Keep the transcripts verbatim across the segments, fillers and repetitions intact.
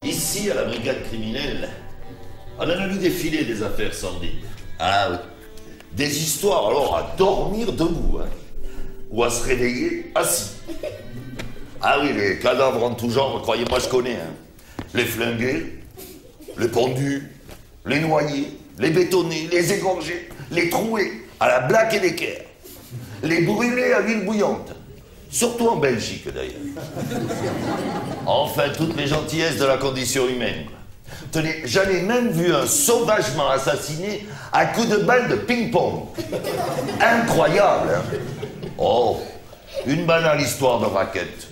Ici, à la brigade criminelle, on en a vu défiler des affaires sordides. Ah oui. Des histoires, alors, à dormir debout, hein. Ou à se réveiller assis. Ah oui, les cadavres en tout genre, croyez-moi, je connais, hein. Les flingués, les pendus, les noyés, les bétonnés, les égorgés, les troués, à la Black et Decker, les brûlés à l'huile bouillante. Surtout en Belgique, d'ailleurs. Enfin, toutes les gentillesses de la condition humaine. Tenez, j'en ai même vu un sauvagement assassiné à coups de balle de ping-pong. Incroyable, hein? Oh, une banale histoire de raquette.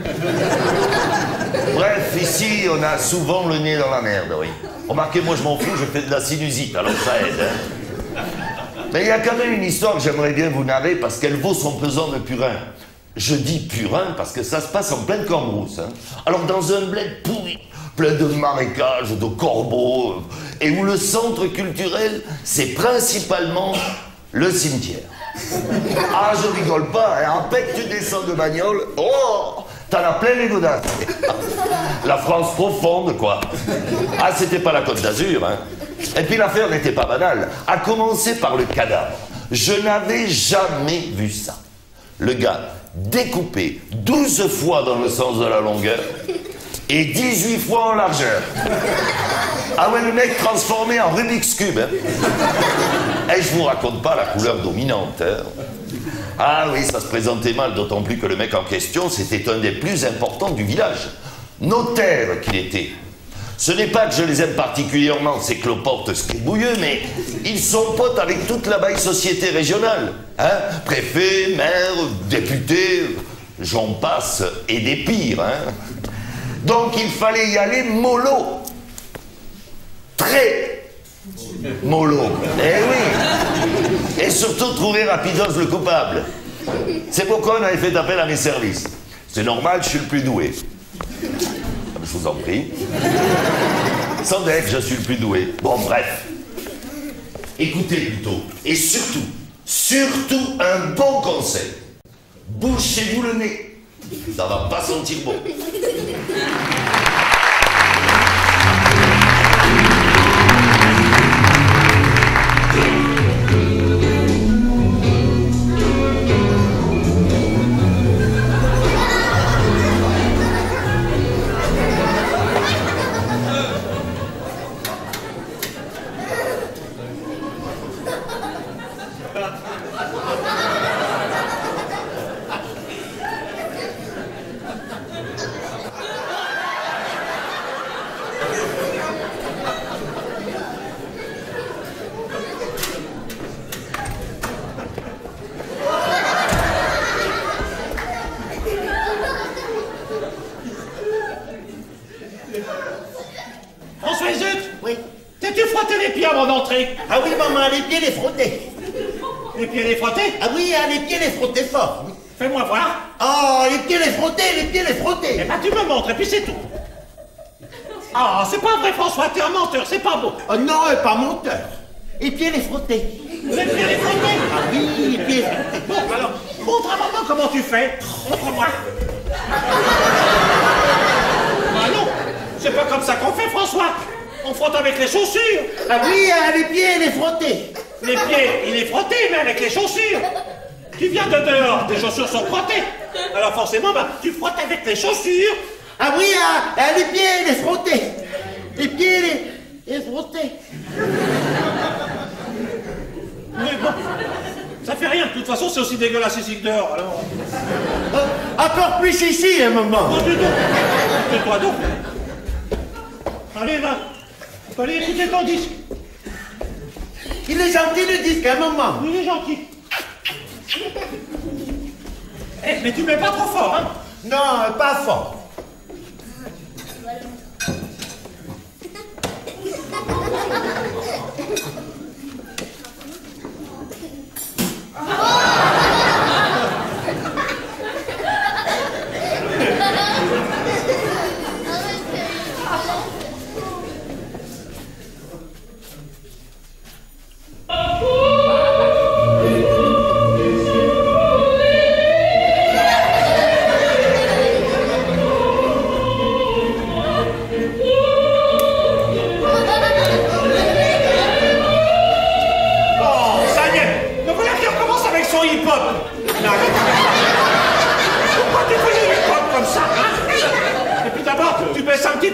Bref, ici, on a souvent le nez dans la merde, oui. Remarquez, moi, je m'en fous, je fais de la sinusite, alors ça aide, hein. Mais il y a quand même une histoire que j'aimerais bien vous narrer parce qu'elle vaut son pesant de purin. Je dis purin parce que ça se passe en pleine Cambrousse, hein. Alors, dans un bled pourri, plein de marécages, de corbeaux, et où le centre culturel, c'est principalement le cimetière. Ah, je rigole pas, hein. À peine tu descends de bagnole, oh, t'en as plein les godasses. La France profonde, quoi. Ah, c'était pas la Côte d'Azur, hein. Et puis l'affaire n'était pas banale. À commencer par le cadavre. Je n'avais jamais vu ça. Le gars découpé douze fois dans le sens de la longueur et dix-huit fois en largeur. Ah ouais, le mec transformé en Rubik's Cube, hein. Et je vous raconte pas la couleur dominante, hein. Ah oui, ça se présentait mal, d'autant plus que le mec en question, c'était un des plus importants du village. Notaire qu'il était. Ce n'est pas que je les aime particulièrement, ces cloportes scribouilleux, mais ils sont potes avec toute la baille société régionale. Hein? Préfet, maire, député, j'en passe, et des pires. Hein? Donc il fallait y aller mollo. Très mollo. Eh oui. Et surtout trouver rapidos le coupable. C'est pourquoi on avait fait appel à mes services. C'est normal, je suis le plus doué. Je vous en prie. Sans deck, je suis le plus doué. Bon, bref. Écoutez plutôt. Et surtout, surtout un bon conseil. Bouchez-vous le nez. Ça va pas sentir bon. François Zuc? Oui. T'as-tu frotté les pieds avant d'entrer? Ah oui, maman, les pieds les frotter. Les pieds les frotter? Ah oui, ah, les pieds les frotter fort. Oui. Fais-moi voir. Oh, les pieds les frotter, les pieds les frotter. Eh ben tu me montres et puis c'est tout. Ah, oh, c'est pas vrai François, t'es un menteur, c'est pas beau. Oh non, pas menteur. Les pieds les frotter. Les pieds les frotter? Ah oui, les pieds les frotter. Bon, alors, montre à maman comment tu fais. Montre-moi. Ah non, c'est pas comme ça qu'on fait François. On frotte avec les chaussures. Ah oui, ah, les pieds les frotter. Les pieds, il est frotté, mais avec les chaussures. Tu viens de dehors, tes chaussures sont frottées. Alors forcément, bah, tu frottes avec les chaussures. Ah oui, ah, ah, les pieds les frotter. Les pieds les, les frotter. Mais bon, ça fait rien. De toute façon, c'est aussi dégueulasse ici que dehors, alors... Oh, encore plus ici, un moment. Oh, dis donc. Tais-toi donc. Allez, va. Faut aller écouter ton disque. Il est gentil le disque, un moment. Il est gentil. Eh, mais tu mets pas trop fort, hein? Non, pas fort.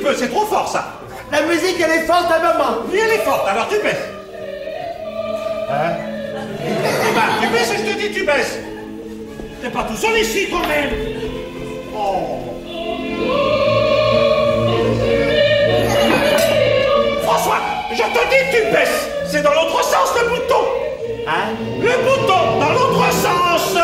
peu, c'est trop fort ça. La musique, elle est forte à maman. Oui, elle est forte, alors tu baisses. Hein? Eh ben, tu baisses et je te dis tu baisses. T'es pas tout seul ici quand même. Oh. François, je te dis que tu baisses. C'est dans l'autre sens le bouton. Hein? Le bouton, dans l'autre sens.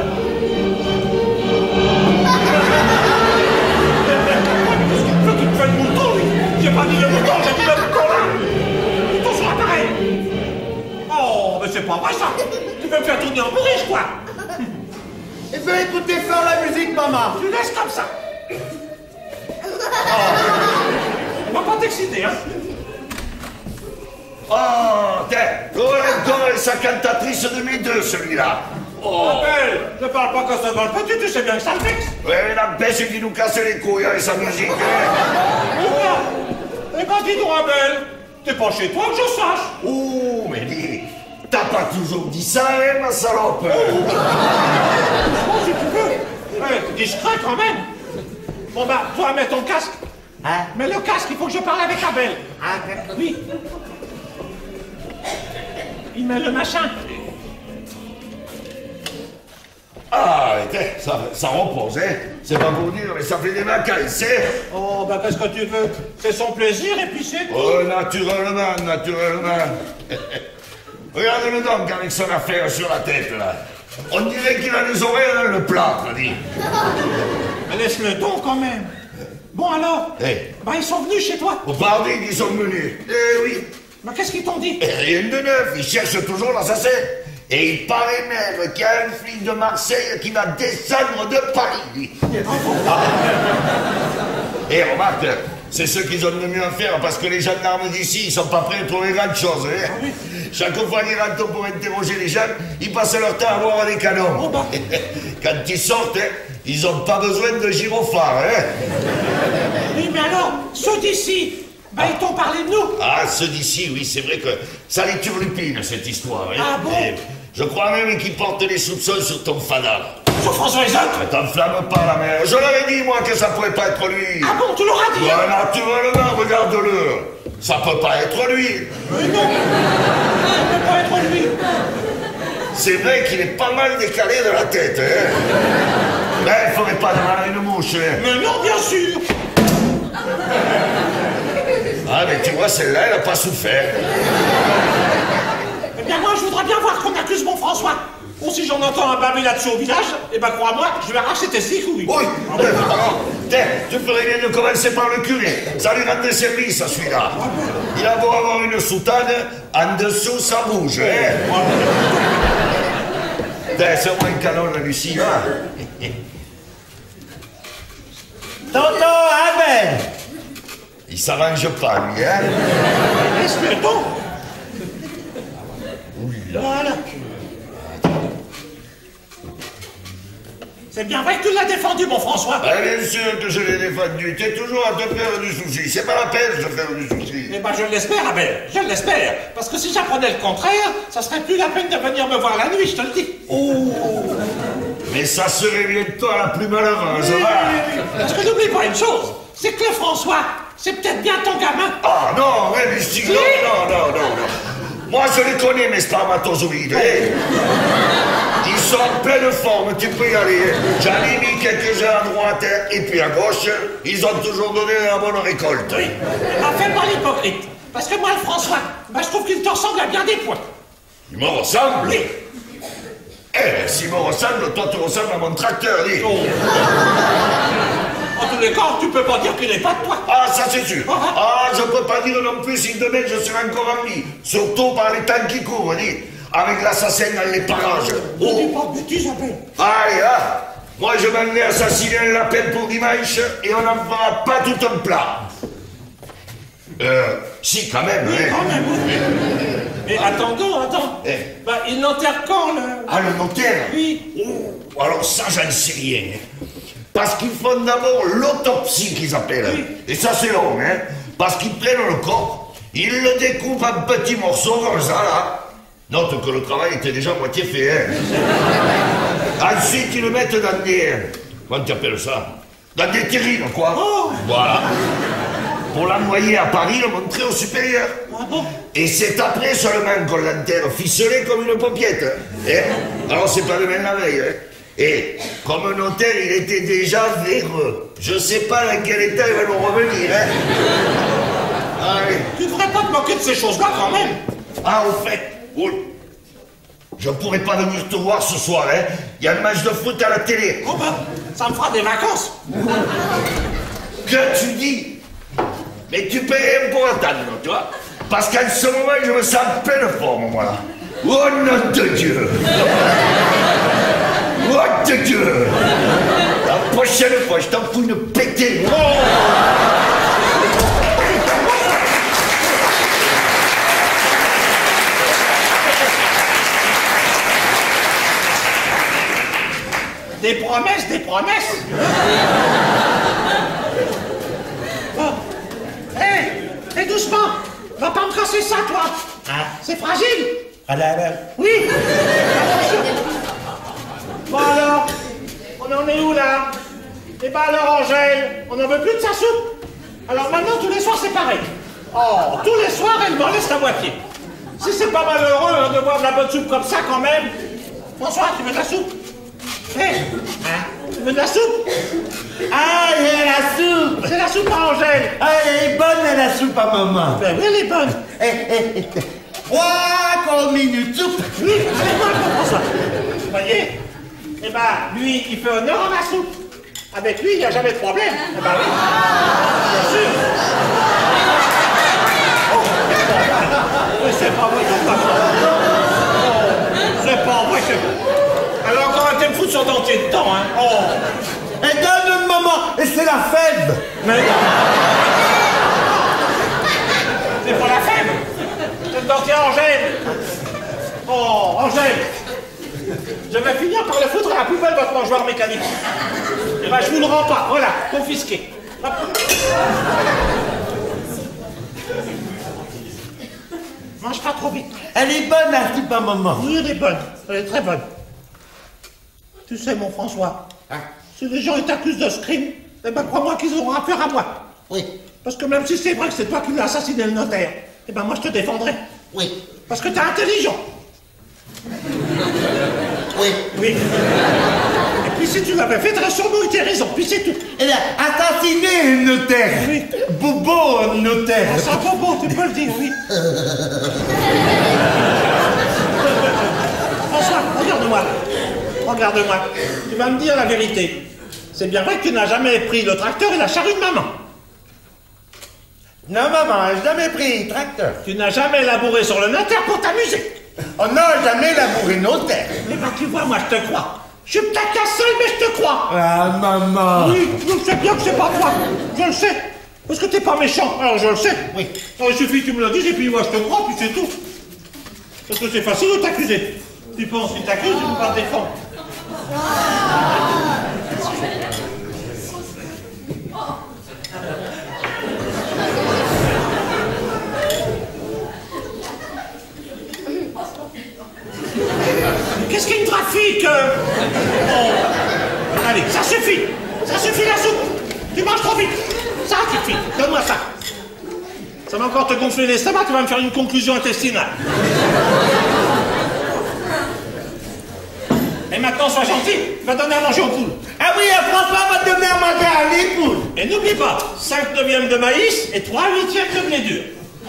Qu'est-ce qu'il veut qu'il te fait le bouton, lui? J'ai pas dit le bouton, j'ai dit le bouton là. Le bouton sur l'appareil. Oh, mais c'est pas vrai ça. Tu veux me faire tourner en bourriche, quoi. Il faut écouter fort la musique, maman. Tu laisses comme ça. Oh. On va pas t'exciter, hein. Oh, tiens, encore sa cantatrice de mes deux, celui-là. Oh. Abel, ne parle pas quand ça va pas, tu, tu sais bien que ça le vexe. Ouais, mais n'empêche qu'il nous casse les couilles avec sa musique. Hein. Eh ben, dis donc, Abel, t'es pas chez toi que je sache. Oh, mais dis, t'as pas toujours dit ça, hein, ma salope? Oh, si tu veux. Ouais, t'es discret quand même. Bon, bah, toi, mets ton casque. Hein? Mets le casque, il faut que je parle avec Abel. Hein? Oui. Il met le machin. Ah, ça, ça repose, hein. C'est pas pour dire, mais ça fait des vacances, hein. Oh, bah, qu'est-ce que tu veux? C'est son plaisir et puis c'est tout. Oh, naturellement, naturellement. Regarde-le donc avec son affaire sur la tête, là. On dirait qu'il a les oreilles dans le plat, dit. Mais laisse-le donc, quand même. Bon, alors? Eh. Bah, ils sont venus chez toi. Au pardon, ils sont venus. Eh oui. Mais qu'est-ce qu'ils t'ont dit? Eh, rien de neuf, ils cherchent toujours l'assassin. Et il paraît même qu'il y a un flic de Marseille qui va descendre de Paris, lui. Ah. Et remarque, c'est ce qu'ils ont de mieux à faire, parce que les gendarmes d'ici, ils sont pas prêts à trouver grand-chose. Hein. Ah oui. Chaque fois qu'ils rentrent pour interroger les gens, ils passent leur temps à boire des canons. Oh bah. Quand ils sortent, hein, ils n'ont pas besoin de gyrophare. Hein. Oui, mais alors, ceux d'ici, bah, ils t'ont parlé de nous. Ah, ceux d'ici, oui, c'est vrai que ça les turlupine, cette histoire. Hein. Ah bon? Et je crois même qu'ils portent les soupçons sur ton fada. Sur François les autres? Ne t'enflamme pas, la mère. Je leur ai dit, moi, que ça pouvait pas être lui. Ah bon, tu l'auras dit? Ouais, naturellement, regarde-le. Ça peut pas être lui. Mais non, ça peut pas être lui. C'est vrai qu'il est pas mal décalé de la tête, hein. Mais il faudrait pas demander une mouche, hein. Mais non, bien sûr. Ah, mais tu vois, celle-là, elle a pas souffert. Eh bien, moi, je voudrais bien voir qu'on accuse mon François. Ou si j'en entends un baver là-dessus au village, eh ben, crois-moi, je vais arracher tes six couilles. Oui, alors, tiens, tu ferais bien de commencer par le curé. Ça lui rend des services, à celui-là. Il a beau avoir une soutane, en dessous, ça bouge, hein. Tiens, c'est au moins un canon, la Lucie, là. Tonton Abel. Il s'arrange pas, lui, hein. Laisse-le donc. Oula. Voilà. C'est bien vrai que tu l'as défendu, mon François. Ah, bien sûr que je l'ai défendu. T'es toujours à te faire du souci. C'est pas la peine de se faire du souci. Eh ben, je l'espère, Abel. Je l'espère. Parce que si j'apprenais le contraire, ça serait plus la peine de venir me voir la nuit, je te le dis. Oh. Mais ça serait bientôt à la plus malheureuse, Oui, va. oui, oui. Parce que n'oublie pas une chose, c'est que le François, c'est peut-être bien ton gamin. Ah non, ouais, Lucie, non, non, non, non, non. Moi, je les connais, mes spermatozoïdes. Hein. Ils sont en pleine forme, tu peux y aller. J'en ai mis quelques-uns à droite et puis à gauche. Ils ont toujours donné la bonne récolte. Oui. Ah, fais pas l'hypocrite. Parce que moi, le François, bah, je trouve qu'il te ressemble à bien des points. Il me ressemble? Oui. Eh, s'il me ressemble, toi, tu ressembles à mon tracteur, dis. Oh. En tous les cas, tu peux pas dire qu'il n'est pas de toi. Ah, ça c'est sûr. Ah, je peux pas dire non plus si demain je serai encore en vie. Surtout par les temps qui courent, dis. Avec l'assassin dans les parages. Ne dis Oh. pas de bêtises, Abel. Allez, hein. Moi, je m'en vais assassiner un lapin pour dimanche et on n'en fera pas tout un plat. Euh, si, quand même, Oui, hein. quand même, oui. Mais attendons, attends. Eh. Bah, il n'enterre quand, le... Ah, le notaire? Oui. Oh, alors ça, j'en sais rien. Hein. Parce qu'ils font d'abord l'autopsie, qu'ils appellent. Oui. Et ça, c'est long, hein. Parce qu'ils prennent le corps, ils le découpent en petits morceaux, comme ça, là. Note que le travail était déjà moitié fait, hein. Ensuite, ils le mettent dans des... Comment tu appelles ça? Dans des terrines, quoi. Oh. Voilà. pour l'envoyer à Paris, le montrer au supérieur. Ah bon? Et c'est après seulement qu'on l'enterre ficelé comme une paupiette. Hein? Alors c'est pas demain la veille. Hein? Et comme notaire, il était déjà véreux. Je sais pas dans quel état il va nous revenir. Hein? Allez. Tu devrais pas te moquer de ces choses-là quand même. Ah, au fait, oui. Je pourrais pas venir te voir ce soir, hein. Il y a un match de foot à la télé. Oh ben, ça me fera des vacances. Que tu dis? Mais tu payes rien pour attendre, tu vois? Parce qu'en ce moment, je me sens en pleine forme, moi, là. Oh, nom de Dieu! Oh, de Dieu! La prochaine fois, je t'en fous une pétée. Oh. Des promesses, des promesses. Bon. Hé, hé, doucement. Va pas me casser ça, toi. Ah. C'est fragile. Ah là là. Oui. Bon alors, on en est où là? Eh ben alors Angèle, on n'en veut plus de sa soupe. Alors maintenant tous les soirs c'est pareil. Oh, tous les soirs elle m'en laisse la moitié. Si c'est pas malheureux hein, de boire de la bonne soupe comme ça quand même. François, tu veux de la soupe? Hé, hein, tu veux de la soupe? Ah, il y a la soupe. C'est la soupe à Angèle. Ah, elle est bonne la soupe à maman. Ben oui, elle est bonne. Eh, eh, eh. Trois comme une soupe. Oui, allez voir François. Vous voyez? Eh ben, lui, il fait honneur à la soupe. Avec lui, il n'y a jamais de problème. Eh ben oui. Bien sûr. Oh, mais c'est pas vrai, c'est pas vrai. Oh, c'est pas vrai que... Elle a encore un me foutre son dentier dedans, hein. Oh. Et donne maman, et c'est la fève. Mais... C'est pas la fève. C'est le dentier Angèle. Oh, Angèle. Je vais finir par le foutre à la poubelle, votre mangeoire mécanique. Eh ben, je vous le rends pas. Voilà, confisqué. Hop. Mange pas trop vite. Elle est bonne la soupe à maman. Oui, elle est bonne. Elle est très bonne. Tu sais, mon François, Hein? si les gens ils t'accusent de ce crime, eh ben, crois-moi qu'ils auront affaire à moi. Oui, Parce que même si c'est vrai que c'est toi qui l'as assassiné le notaire, eh ben, moi, je te défendrai. oui, Parce que t'es intelligent. oui. Oui. Et puis si tu l'avais fait, t'aurais sûrement eu tes raisons, puis c'est tout. Elle a assassiné un notaire. Oui. Bobo, un notaire. Ah, c'est un peu beau, tu peux le dire, oui. François, regarde-moi. Regarde-moi. Tu vas me dire la vérité. C'est bien vrai que tu n'as jamais pris le tracteur et la charrue de maman. Non, maman, j'ai jamais pris tracteur. Tu n'as jamais labouré sur le notaire pour t'amuser. On n'a jamais labouré notaire. Eh ben, tu vois, moi, je te crois. Je suis peut-être qu'un seul, mais je te crois. Ah, maman. Oui, je sais bien que c'est pas toi. Je le sais. Parce que t'es pas méchant. Alors, je le sais. Oui. Alors, il suffit que tu me le dises, et puis moi, je te crois, puis c'est tout. Parce que c'est facile de t'accuser. Tu penses qu'il t'accuse, tu peux pas te défendre. Qu'est-ce qu'une trafic euh... oh. Allez, ça suffit. Ça suffit la soupe. Tu manges trop vite. Ça suffit. Donne-moi ça. Ça va encore te gonfler l'estomac, tu vas me faire une conclusion intestinale. Et maintenant, sois gentil, tu vas donner à manger aux poules. Ah oui, François va donner à manger à l'épouse. Et n'oublie pas, cinq neuvièmes de maïs et trois huitièmes de blé dur.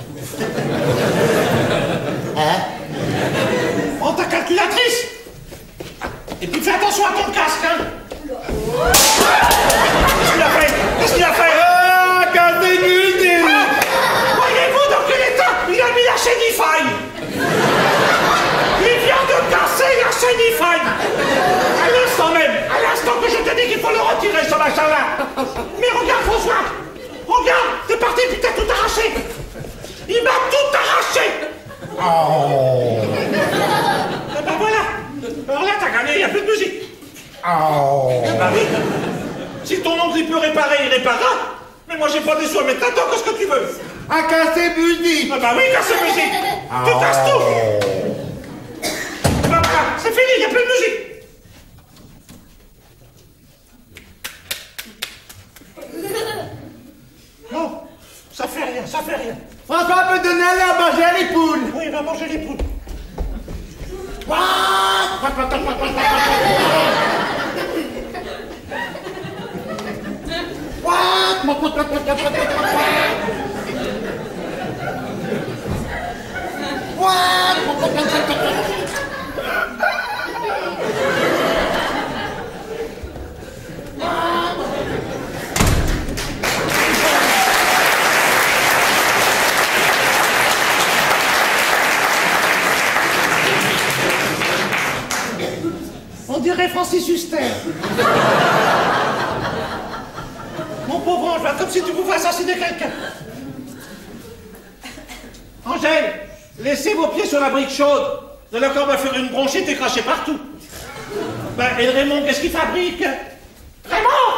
Hein? Prends ta calculatrice. Et puis fais attention à ton casque, hein. Qu'est-ce qu'il a fait? Qu'est-ce qu'il a fait? Ah, quand c'est nul. Voyez-vous dans quel état il a mis la chaîne I-Fine? Il vient de casser la chaîne I-Fine. À l'instant même, à l'instant que je te dis qu'il faut le retirer, ce machin-là. Mais regarde, François. Regarde, t'es parti, puis t'as tout arraché. Il m'a tout arraché. Oh. Eh ben voilà. Alors là, t'as gagné, il n'y a plus de musique. Oh. Bah oui. Si ton oncle il peut réparer, il réparera. Mais moi j'ai pas des sous à mettre là-dedans, qu'est-ce que tu veux? À casser musique. Ah bah oui, casse la musique. Tu casses tout. Eh ben voilà, c'est fini, il n'y a plus de musique. Bon, ça rien, ça fait rien. François peut donner à manger à les poules. Oui, il va manger les poules. Quoi? On dirait Francis Huster. Mon pauvre Ange, comme si tu pouvais assassiner quelqu'un. Angèle, laissez vos pieds sur la brique chaude. Vous allez encore me faire une bronchite et cracher partout. Ben, et Raymond, qu'est-ce qu'il fabrique? Raymond!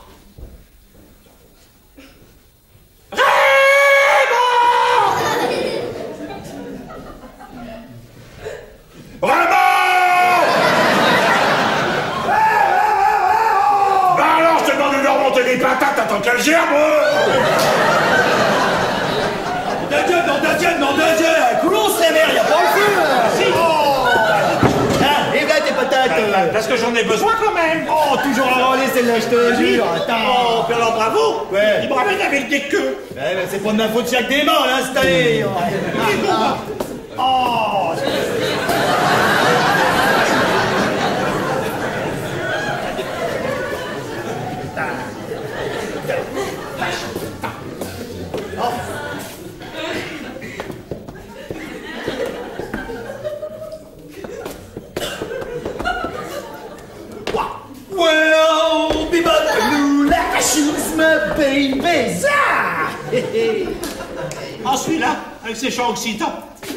Attends qu'elle gère, moi! De Dieu, nom de Dieu, nom de Dieu! Coulons, c'est merde, y'a pas le feu! Si. Oh. Ah, et là tes patates! Ben, parce que j'en ai besoin quand même! Oh, toujours à râler celle-là, je te jure! Attends! Oh, puis alors bravo! Ouais. Il me ramène avec des queues! Ouais, mais c'est pas de ma faute chaque dément, là, cette année! Oh! Well, be but blue like a shoes, my baby. Ah! En celui-là, avec ses chants occitans.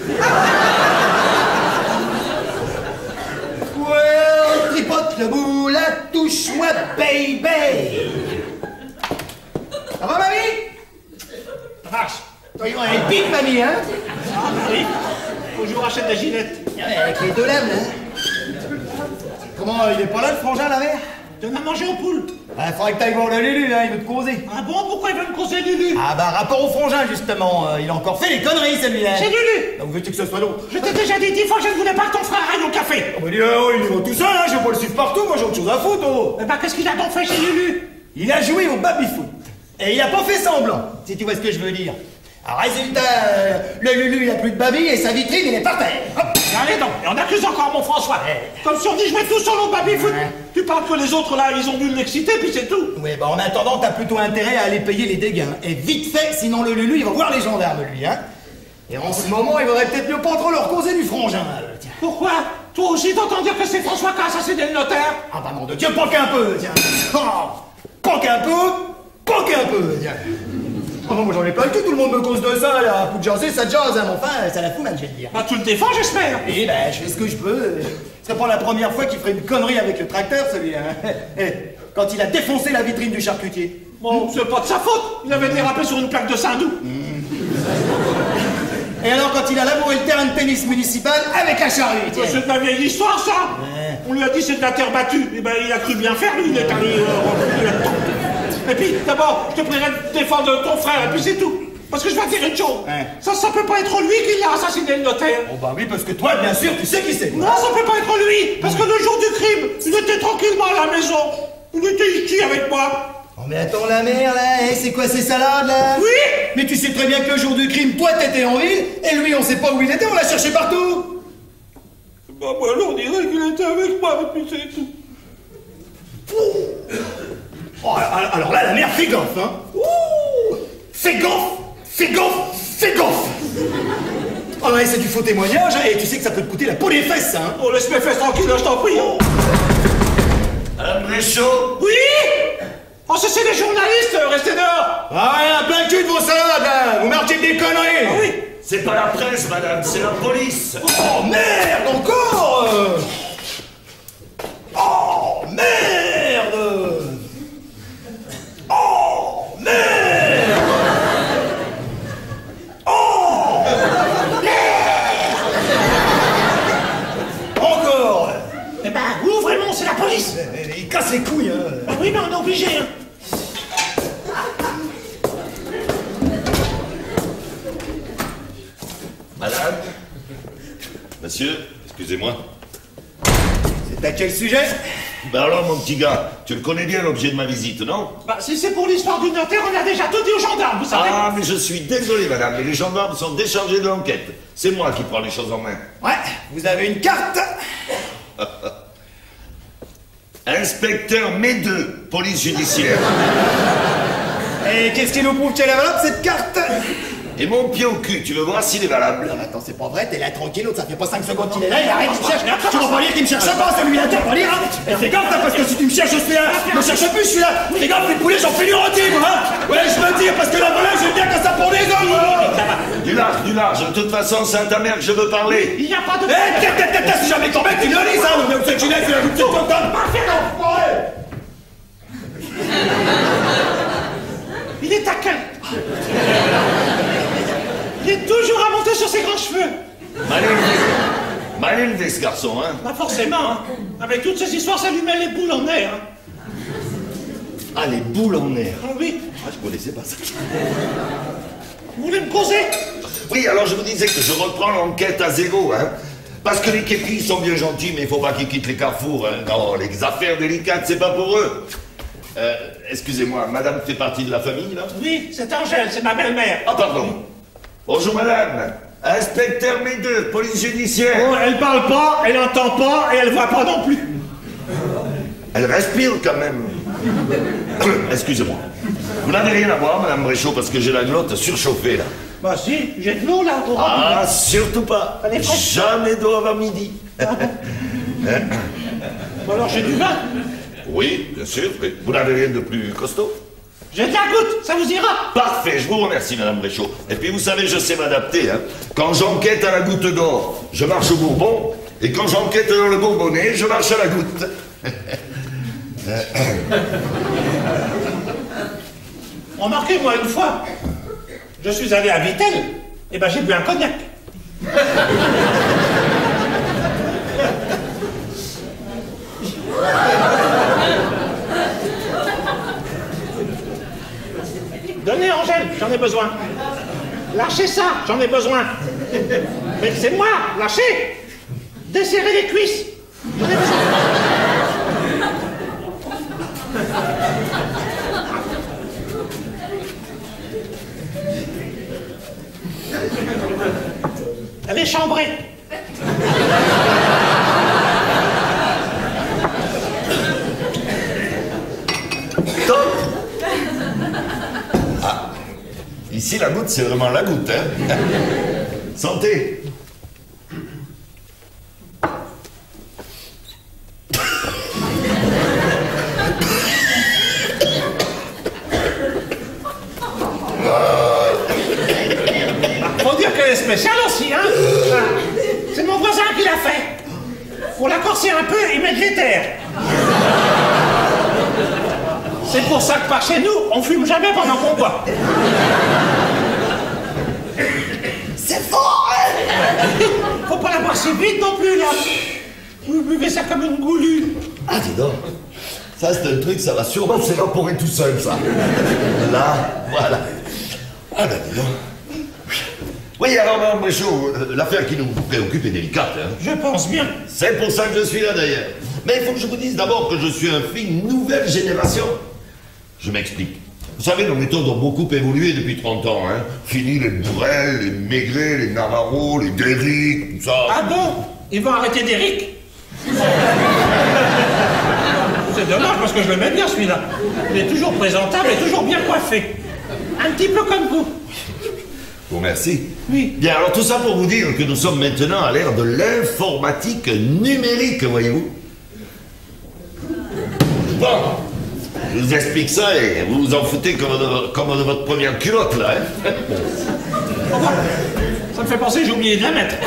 Well, tripote le bout, la touche-moi, baby. Ça va, mamie? Vache! Toi, il a un pic, mamie, hein? Ah, bah oui! Faut que je vous rachète des gilettes. Ouais, avec les deux lèvres, hein? Comment, il est pas là, le frangin, la mère? Donne à manger aux poules. Il faudrait que t'ailles voir le Lulu, hein, il veut te causer. Ah bon, pourquoi il veut me causer Lulu? Ah bah, rapport au frangin, justement, euh, il a encore fait des conneries, celui-là. C'est Lulu! Donc, veux-tu que ce soit l'autre? Je t'ai déjà dit dix fois que je ne voulais pas que ton frère aille au café. Oh, bah, dis, oh, il va tout seul, hein, je vais pas le suivre partout, moi j'ai autre chose à foutre, oh. Eh ben, qu'est-ce qu'il a donc fait chez Lulu? Il a joué au baby-foot. Et il a pas fait semblant, si tu vois ce que je veux dire. Alors, résultat, euh, le Lulu, il a plus de baby et sa vitrine, il est par terre. Hop. Allez donc, et on accuse encore mon François. Comme si on dit je vais tout seul au baby-foot. Ouais. Tu parles que les autres là, ils ont dû l'exciter, puis c'est tout. Oui, bah en attendant, t'as plutôt intérêt à aller payer les dégâts. Hein. Et vite fait, sinon le Lulu, il va voir les gendarmes, lui, hein. Et en ce moment, il vaudrait peut-être mieux pas trop leur causer du frangin, euh, tiens. Pourquoi? Toi aussi t'entends dire que c'est François qui a assassiné le notaire? Ah bah mon de Dieu, pas qu'un peu, tiens. Oh, pas qu'un peu, pas qu'un peu, tiens. Oh non, moi j'en ai pas le tout, tout le monde me cause de ça, là. Pour que jaser, ça jase, hein, mais enfin, ça la fout, man, je vais te dire. Bah tu le défends, j'espère. Eh ben, je fais ce que je peux. C'est pas la première fois qu'il ferait une connerie avec le tracteur, celui-là. Eh, quand il a défoncé la vitrine du charcutier. Bon, c'est pas de sa faute. Il avait dérapé sur une plaque de Saint-Doux. Et alors, quand il a labouré le terrain de tennis municipal avec la charrue, tiens. C'est de la vieille histoire, ça. Ouais. On lui a dit c'est de la terre battue. Et ben il a cru bien faire, lui, il est allé euh, là-dedans. Et puis, d'abord, je te prierai de défendre ton frère, et puis c'est tout. Parce que je vais te dire une chose. Ouais. Ça, ça peut pas être lui qui l'a assassiné, le notaire. Oh bah oui, parce que toi, bien sûr, tu sais qui c'est. Non, ça peut pas être lui. Parce que le jour du crime, il était tranquillement à la maison. Il était ici avec moi. Oh mais attends, la mère, là, eh, c'est quoi ces salades, là? Oui. Mais tu sais très bien que le jour du crime, toi, t'étais en ville, et lui, on sait pas où il était, on l'a cherché partout. Bah, moi, on dirait qu'il était avec moi, et puis c'est tout. Oh, alors, alors là, la mère, fais gaffe, hein. Ouh, fais gaffe, fais gaffe, fais gaffe. Oh ouais, c'est du faux témoignage, hein, et tu sais que ça peut te coûter la peau des fesses, hein. Oh, laisse mes fesses tranquilles, je t'en prie. Madame Bréchot? Oui. Oh, ça, c'est les journalistes, restez dehors. Ah ouais, un plein de cul de vos salades, hein. Vous marchez des conneries. Ah oui. C'est pas la presse, madame, c'est la police. Oh merde, encore. Oh merde. Oh merde. Oh merde. Encore. Eh ben, ouvre, Raymond, c'est la police. Il casse les couilles, hein. Ah oui, mais on est obligé, hein. Madame? Monsieur, excusez-moi. C'est à quel sujet? Ben alors, mon petit gars, tu le connais bien l'objet de ma visite, non? Bah, si c'est pour l'histoire du notaire, on a déjà tout dit aux gendarmes, vous savez. Ah, mais je suis désolé, madame, mais les gendarmes sont déchargés de l'enquête. C'est moi qui prends les choses en main. Ouais, vous avez une carte. Inspecteur Médeux, police judiciaire. Et qu'est-ce qui nous prouve qu'elle est valable, cette carte? Et mon pied au cul, tu veux voir s'il est valable? Non, attends, c'est pas vrai, t'es là tranquille, ça fait pas cinq secondes qu'il est là, il arrête, il me cherche. Tu vas pas lire qu'il me cherche pas, celui-là, tu vas pas lire, hein? Et fais gaffe, hein, parce que si tu me cherches, je suis là. Me cherche plus, je suis là. Fais gaffe, les poulets, j'en fais du rôti, moi, hein? Ouais, je me dis, parce que la volée, j'aime bien quand ça prend des hommes, hein? Du large, du large. De toute façon, c'est à ta mère que je veux parler. Il n'y a pas de... Eh, tête, tête, tête, si jamais ton mec, tu le lis, ça. Mais où c'est que tu laisses, c'est la petite contente. Il est taquin. Il est toujours à monter sur ses grands cheveux. Mal élevé. Mal élevé, ce garçon, hein? Pas forcément, hein. Avec toutes ces histoires, ça lui met les boules en air. Hein. Ah, les boules en air. Ah oui. Ah, je connaissais pas ça. Vous voulez me causer? Oui, alors je vous disais que je reprends l'enquête à zéro, hein. Parce que les képis sont bien gentils, mais il faut pas qu'ils quittent les carrefours, hein. Non, les affaires délicates, c'est pas pour eux. Euh, excusez-moi, madame fait partie de la famille, là? Oui, c'est Angèle, c'est ma belle-mère. Ah, pardon. Bonjour, madame. Inspecteur Médeux, police judiciaire. Oh, elle parle pas, elle entend pas, et elle voit pas non plus. Elle respire quand même. Excusez-moi. Vous n'avez rien à voir, madame Bréchot, parce que j'ai la glotte surchauffée, là. Bah si, j'ai de l'eau, là. Au Ah, surtout pas. Elle est fraîche. Jamais d'eau avant midi. Bon, alors j'ai du vin. Oui, bien sûr. Mais vous n'avez rien de plus costaud? J'ai de la goutte, ça vous ira? Parfait, je vous remercie, madame Bréchot. Et puis, vous savez, je sais m'adapter, hein. Quand j'enquête à la goutte d'or, je marche au bourbon. Et quand j'enquête dans le bourbonnais, je marche à la goutte. Remarquez, moi, une fois, je suis allé à Vittel, et ben j'ai bu un cognac. Donnez, Angèle, j'en ai besoin. Lâchez ça, j'en ai besoin. Mais c'est moi, lâchez. Desserrez les cuisses. J'en ai besoin. Elle est chambrée. Top. Ah, ici, la goutte, c'est vraiment la goutte, hein. Santé. Faut dire qu'elle est spéciale aussi, hein. C'est mon voisin qui l'a fait. Pour la corser un peu, il met de l'éther. C'est pour ça que par chez nous, on fume jamais pendant qu'on boit. C'est fort, hein? Faut pas la boire si vite non plus, là. Vous buvez ça comme une goulue. Ah, dis donc. Ça, c'est un truc, ça va sûrement s'évaporer tout seul, ça. Là, voilà. Ah, ben, dis donc. Oui, alors, madame Bréchot, euh, l'affaire qui nous préoccupe est délicate, hein. Je pense bien. C'est pour ça que je suis là, d'ailleurs. Mais il faut que je vous dise d'abord que je suis un fille nouvelle génération. Je m'explique. Vous savez, nos méthodes ont beaucoup évolué depuis trente ans, hein. Fini les Bourrel, les Maigret, les Navarro, les Derrick, tout ça. Ah bon? Ils vont arrêter d'Éric? C'est dommage parce que je l'aimais bien celui-là. Il est toujours présentable et toujours bien coiffé. Un petit peu comme vous. Bon, merci. Oui. Bien, alors tout ça pour vous dire que nous sommes maintenant à l'ère de l'informatique numérique, voyez-vous. Bon, je vous explique ça et vous vous en foutez comme de, comme de votre première culotte, là, hein. Ça me fait penser que j'ai oublié de la mettre.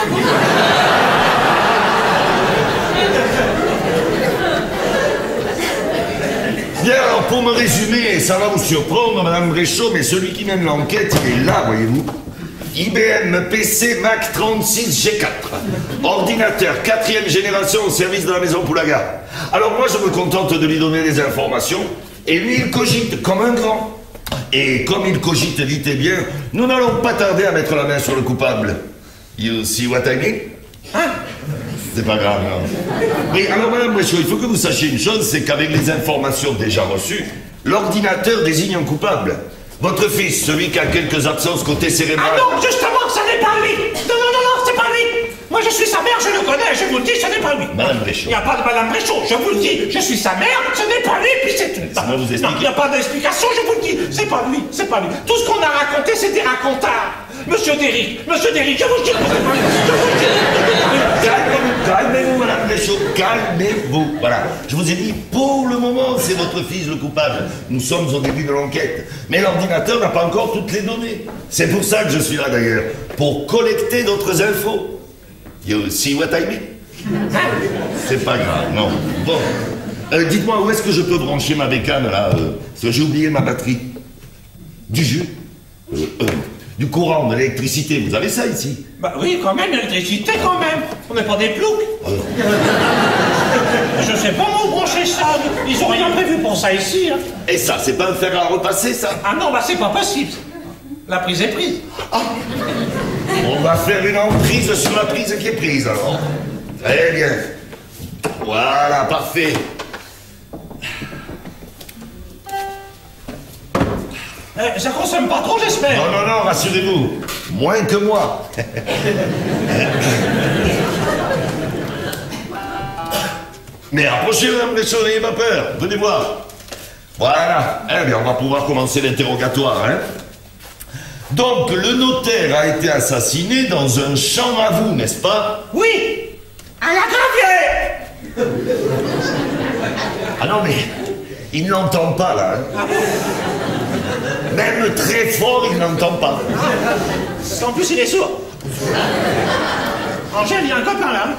Bien, alors pour me résumer, ça va vous surprendre, madame Bréchot, mais celui qui mène l'enquête, il est là, voyez-vous. I B M P C Mac trente-six G quatre. Ordinateur quatrième génération au service de la maison Poulaga. Alors moi, je me contente de lui donner des informations, et lui, il cogite comme un grand. Et comme il cogite vite et bien, nous n'allons pas tarder à mettre la main sur le coupable. You see what I mean? Hein? C'est pas grave, non. Oui, alors madame Bréchot, il faut que vous sachiez une chose, c'est qu'avec les informations déjà reçues, l'ordinateur désigne un coupable. Votre fils, celui qui a quelques absences côté cérébral... Ah non, justement, ça n'est pas lui. Non, non, non, non, c'est pas lui. Moi, je suis sa mère, je le connais, je vous le dis, ce n'est pas lui. Madame Bréchot. Il n'y a pas de Madame Bréchot, je vous le dis. Je suis sa mère, ce n'est pas lui, puis c'est tout. Ça va vous expliquer. Non, il n'y a pas d'explication, je vous le dis. C'est pas lui, c'est pas lui. Tout ce qu'on a raconté, c'est des racontards. Monsieur Derrick, Monsieur Derrick, je vous le dis, c'est pas lui. Je vous le dis. Calmez-vous, calmez-vous, madame Bréchot, calmez-vous. Voilà, je vous ai dit, pour le moment, c'est votre fils le coupable. Nous sommes au début de l'enquête. Mais l'ordinateur n'a pas encore toutes les données. C'est pour ça que je suis là, d'ailleurs. Pour collecter d'autres infos. You see what I mean? C'est pas grave, non. Bon, euh, dites-moi, où est-ce que je peux brancher ma bécane, là euh, Parce que j'ai oublié ma batterie. Du jus euh, euh, Du courant, de l'électricité, vous avez ça ici? Bah oui, quand même, l'électricité, quand même. On n'est pas des ploucs. Alors. Je sais pas où brancher ça. Ils ont rien prévu pour ça ici. Hein. Et ça, c'est pas un fer à repasser, ça? Ah non, bah c'est pas possible. La prise est prise. Ah. On va faire une emprise sur la prise qui est prise, alors. Très bien. Voilà, parfait. Eh, ça consomme pas trop, j'espère. Non, non, non, rassurez-vous. Moins que moi. Mais approchez, madame Bréchot, n'ayez pas peur. Venez voir. Voilà. Eh bien, on va pouvoir commencer l'interrogatoire, hein. Donc, le notaire a été assassiné dans un champ à vous, n'est-ce pas? Oui, à la gravière. Ah non, mais il n'entend pas, là. Hein. Ah bon? Même très fort, il n'entend pas. Ah, en plus, il est sourd. Angèle, il y a un copain, là.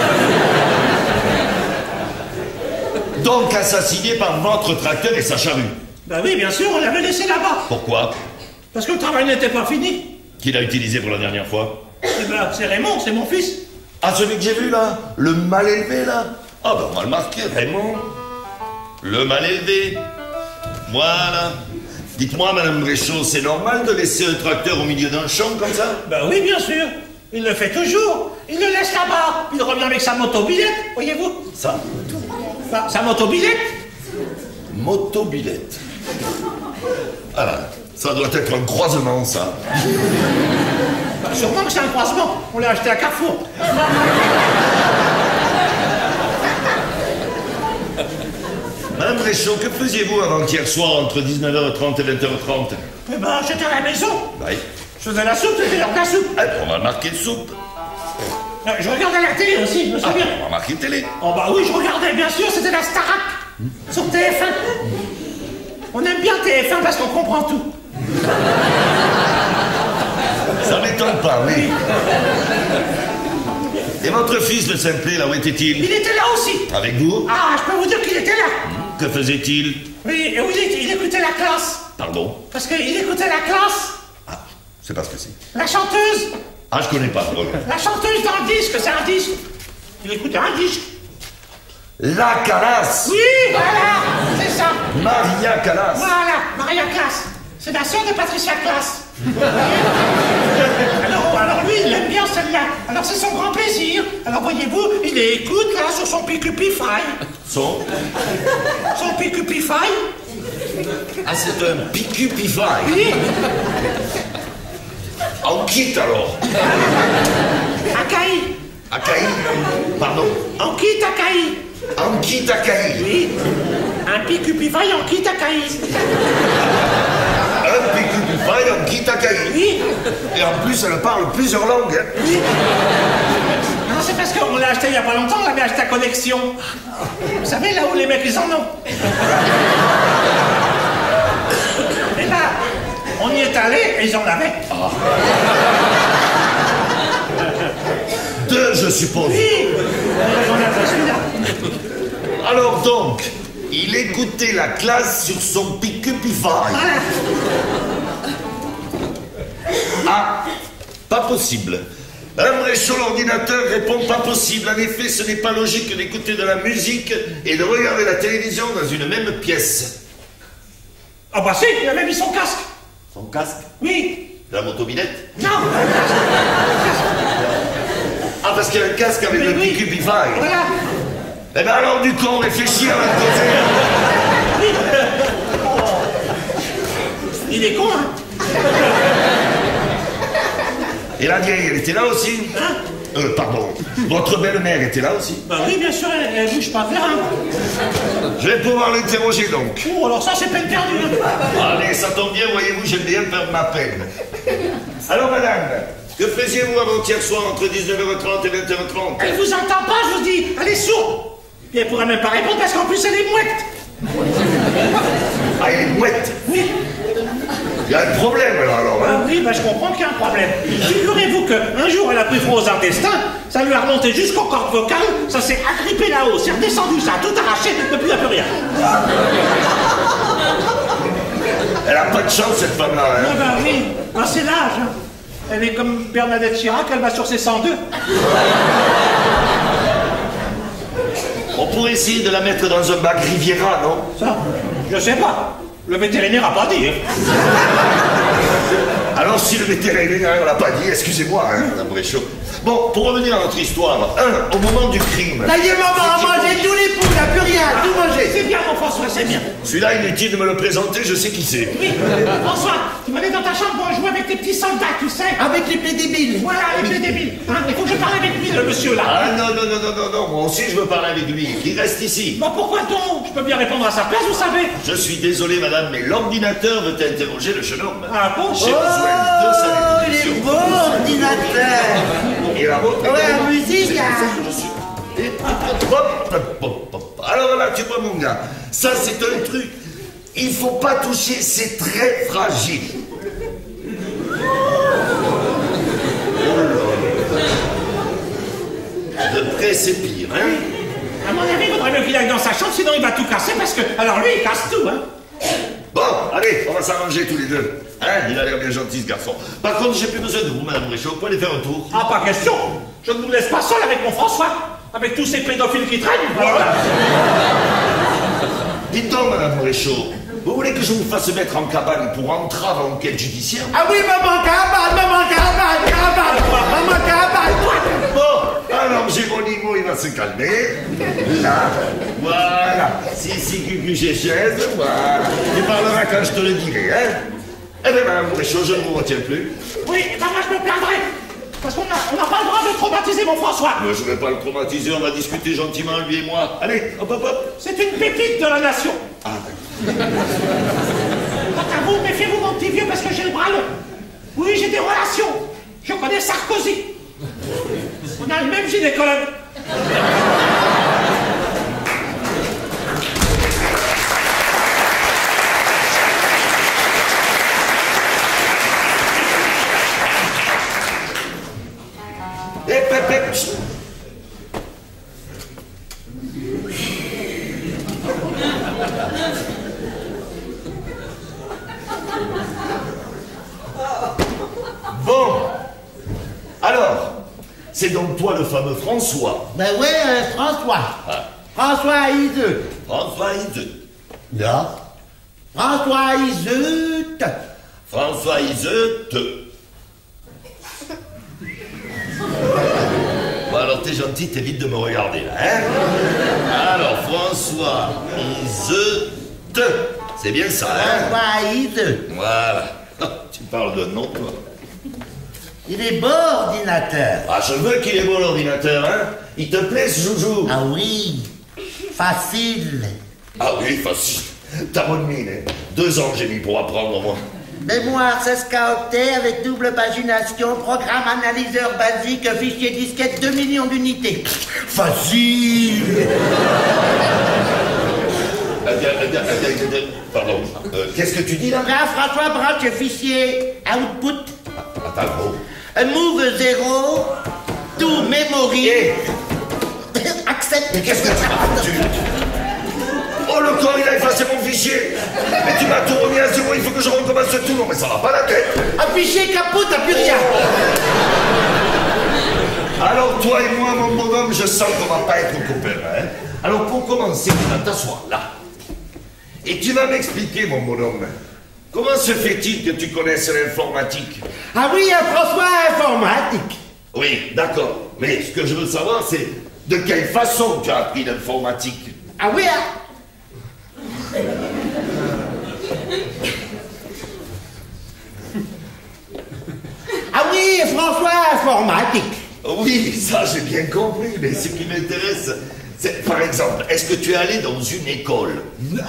Donc, assassiné par votre tracteur et sa charrue. Bah oui, bien sûr, on l'avait laissé là-bas. Pourquoi? Parce que le travail n'était pas fini. Qui l'a utilisé pour la dernière fois? Eh ben, c'est Raymond, c'est mon fils. Ah, celui que j'ai vu, là? Le mal élevé, là? Ah, ben, on va le marquer, Raymond. Le mal élevé. Voilà. Dites-moi, madame Bréchot, c'est normal de laisser un tracteur au milieu d'un champ comme ça? Bah oui, bien sûr. Il le fait toujours. Il le laisse là-bas. Il revient avec sa motobilette, voyez-vous. Ça? Bah, sa motobilette. Motobilette. Ah, ça doit être un croisement, ça. Bah, sûrement que c'est un croisement. On l'a acheté à Carrefour. Madame Bréchot, que faisiez-vous avant-hier soir entre dix-neuf heures trente et vingt heures trente? Eh ben, j'étais à la maison. Oui. Je faisais la soupe, c'était l'heure de la soupe. Eh, on va marquer soupe. Euh, Je regardais la télé aussi, je me Ah, souviens. on va marquer télé. Oh bah oui, je regardais, bien sûr, c'était la Starac. Sur T F un. On aime bien T F un parce qu'on comprend tout. Ça m'étonne pas, oui. Et votre fils, le simplé, là, où était-il? Il était là aussi. Avec vous? Ah, je peux vous dire qu'il était là. Que faisait-il? Oui, et oui, il, il écoutait la classe. Pardon? Parce qu'il écoutait la classe. Ah, je sais pas ce que c'est. La chanteuse. Ah, je connais pas. Voilà. La chanteuse dans le disque, c'est un disque. Il écoutait un disque. La Calas. Oui, voilà, c'est ça. Maria Calas. Voilà, Maria Classe. C'est la sœur de Patricia Classe. alors, alors lui, il aime bien celle-là. Alors c'est son grand plaisir. Alors voyez-vous, il écoute là sur son Picupify. Son? Son Picupify. Ah, c'est un Picupify. Oui, En kit, alors. Akai. Akai. Pardon. En kit Akai. En kit Akai. Oui. Un Picupify en kit Akai. Un Picupify en kit Akai. Oui. Et en plus, elle parle plusieurs langues. Hein. Oui. Non, c'est parce qu'on l'a acheté il y a pas longtemps, on l'avait acheté à Connexion. Vous savez, là où les mecs, ils en ont. Et là, on y est allé et ils en avaient. Ah. Deux, je suppose. Oui. On a fait celui-là. Alors donc, il écoutait la classe sur son Picupify. Voilà. Ah, pas possible. Madame Bréchot, l'ordinateur répond pas possible. En effet, ce n'est pas logique d'écouter de la musique et de regarder la télévision dans une même pièce. Ah bah si, il avait mis son casque. Son casque? Oui. La motobilette? Non. Ah, parce qu'il y a un casque avec Mais le oui. petit Cubify. Voilà. Eh ben alors, du con, réfléchis avant de causer. Il est con, hein? Et la vieille, elle était là aussi? Hein? Euh, pardon. Votre belle-mère était là aussi? Bah oui, bien sûr, elle, elle bouge pas de là, hein. Je vais pouvoir l'interroger donc. Oh, alors ça, c'est peine perdue. Hein. Allez, ça tombe bien, voyez-vous, j'aime bien perdre ma peine. Alors, madame, que faisiez-vous avant-hier soir entre dix-neuf heures trente et vingt heures trente? Elle vous entend pas, je vous dis. Elle est sourde. Et elle pourrait même pas répondre parce qu'en plus, elle est mouette. Ah, elle est mouette. Oui. Il y a un problème, alors, alors, hein? Ah oui, bah je comprends qu'il y a un problème. Figurez-vous qu'un jour, elle a pris froid aux intestins, ça lui a remonté jusqu'aux cordes vocales, ça s'est agrippé là-haut, c'est redescendu, ça a tout arraché, depuis il n'y a plus rien. Elle a pas de chance, cette femme-là, hein? Ah bah oui, bah, c'est l'âge. Hein. Elle est comme Bernadette Chirac, elle va sur ses cent deux. On pourrait essayer de la mettre dans un bac Riviera, non? Ça, je sais pas. Le vétérinaire a pas dit. Hein. Alors, si le vétérinaire ne l'a pas dit, excusez-moi, hein, madame Bréchot. Bon, pour revenir à notre histoire, un, au moment du crime... Ça y est, maman a mangé tous les poux, n'a plus rien, tout mangé. C'est bien, mon François, c'est bien. Celui-là, inutile de me le présenter, je sais qui c'est. Oui, François, tu m'allais dans ta chambre pour jouer avec tes petits soldats, tu sais. Avec les plaies débiles. Voilà, avec les débiles. Hein, il faut que je parle avec lui, le monsieur là. Ah non, non, non, non, non, non, moi aussi je veux parler avec lui, qu'il reste ici. Bah pourquoi donc? Je peux bien répondre à sa place, vous savez. Je suis désolé, madame, mais l'ordinateur veut interroger le jeune homme. Ah bon? J'ai besoin de sa Oh, il est définition. beau, ordinateur. Et la vôtre? Ouais, la musique, hein. Je suis... Et hop, hop, hop, hop. Alors là, tu vois, mon gars, ça c'est un truc. Il faut pas toucher, c'est très fragile. De près, c'est pire, hein? À mon avis, il vaudrait mieux qu'il aille dans sa chambre, sinon il va tout casser parce que. Alors lui, il casse tout, hein. Bon, allez, on va s'arranger tous les deux. Hein? Il a l'air bien gentil, ce garçon. Par contre, j'ai plus besoin de vous, madame Bréchot. Vous pouvez aller faire un tour. Ah, pas question. Je ne vous laisse pas seul avec mon François. Avec tous ces pédophiles qui traînent. Voilà. Dites donc, madame Bréchot, vous voulez que je vous fasse mettre en cabane pour entrave à enquête judiciaire? Ah oui, maman, cabane, maman, cabane, cabane, maman, cabane. Bon, alors Géronimo, il va se calmer. Là, voilà. Si, si, cucu, chez chaise, voilà. Tu parleras quand je te le dirai, hein? Eh bien, madame Bréchot, je ne vous retiens plus. Oui, bah moi je me perdrai. Parce qu'on n'a on n'a pas le droit de traumatiser mon François. Mais je ne vais pas le traumatiser, on va discuter gentiment, lui et moi. Allez, hop, hop, hop. C'est une pépite de la nation. Ah, Quant à vous, méfiez-vous, mon petit vieux, parce que j'ai le bras long. Oui, j'ai des relations. Je connais Sarkozy. On a le même gynécologue. hep, hep, hep. Bon. Alors, c'est donc toi le fameux François. Ben ouais, euh, François. François Iseux. François Iseut. Non. François Iseux. François Iseut. Bon, alors t'es gentil, t'évites de me regarder là, hein? Alors, François Iseut. C'est bien ça, hein? François Iseux. Voilà. Tu parles de nom, toi. Il est beau, ordinateur. Ah, je veux qu'il est beau l'ordinateur, hein? Il te plaît, ce joujou? Ah oui. Facile. Ah oui, facile. T'as bonne mine, hein? Deux ans j'ai mis pour apprendre, moi. Mémoire seize K octets avec double pagination, programme analyseur basique, fichier disquette deux millions d'unités. Facile. Pardon. Euh, Qu'est-ce que tu dis, là? Là, François branche fichier output. Attends, gros. Move zéro, to memory. Eh. Accept. Mais qu'est-ce que tu... tu... Oh, le corps, il a effacé mon fichier. Mais tu m'as tout remis à zéro, il faut que je recommence tout. Non, mais ça va pas la tête. Un fichier capot, t'as plus rien. Alors, toi et moi, mon bonhomme, je sens qu'on va pas être copains, hein? Alors, pour commencer, tu vas t'asseoir là. Et tu vas m'expliquer, mon bonhomme, comment se fait-il que tu connaisses l'informatique? Ah oui, un François informatique. Oui, d'accord. Mais ce que je veux savoir, c'est de quelle façon tu as appris l'informatique? Ah oui, hein? Ah oui, François, informatique. Oui, ça j'ai bien compris, mais ce qui m'intéresse, c'est, par exemple, est-ce que tu es allé dans une école? Non.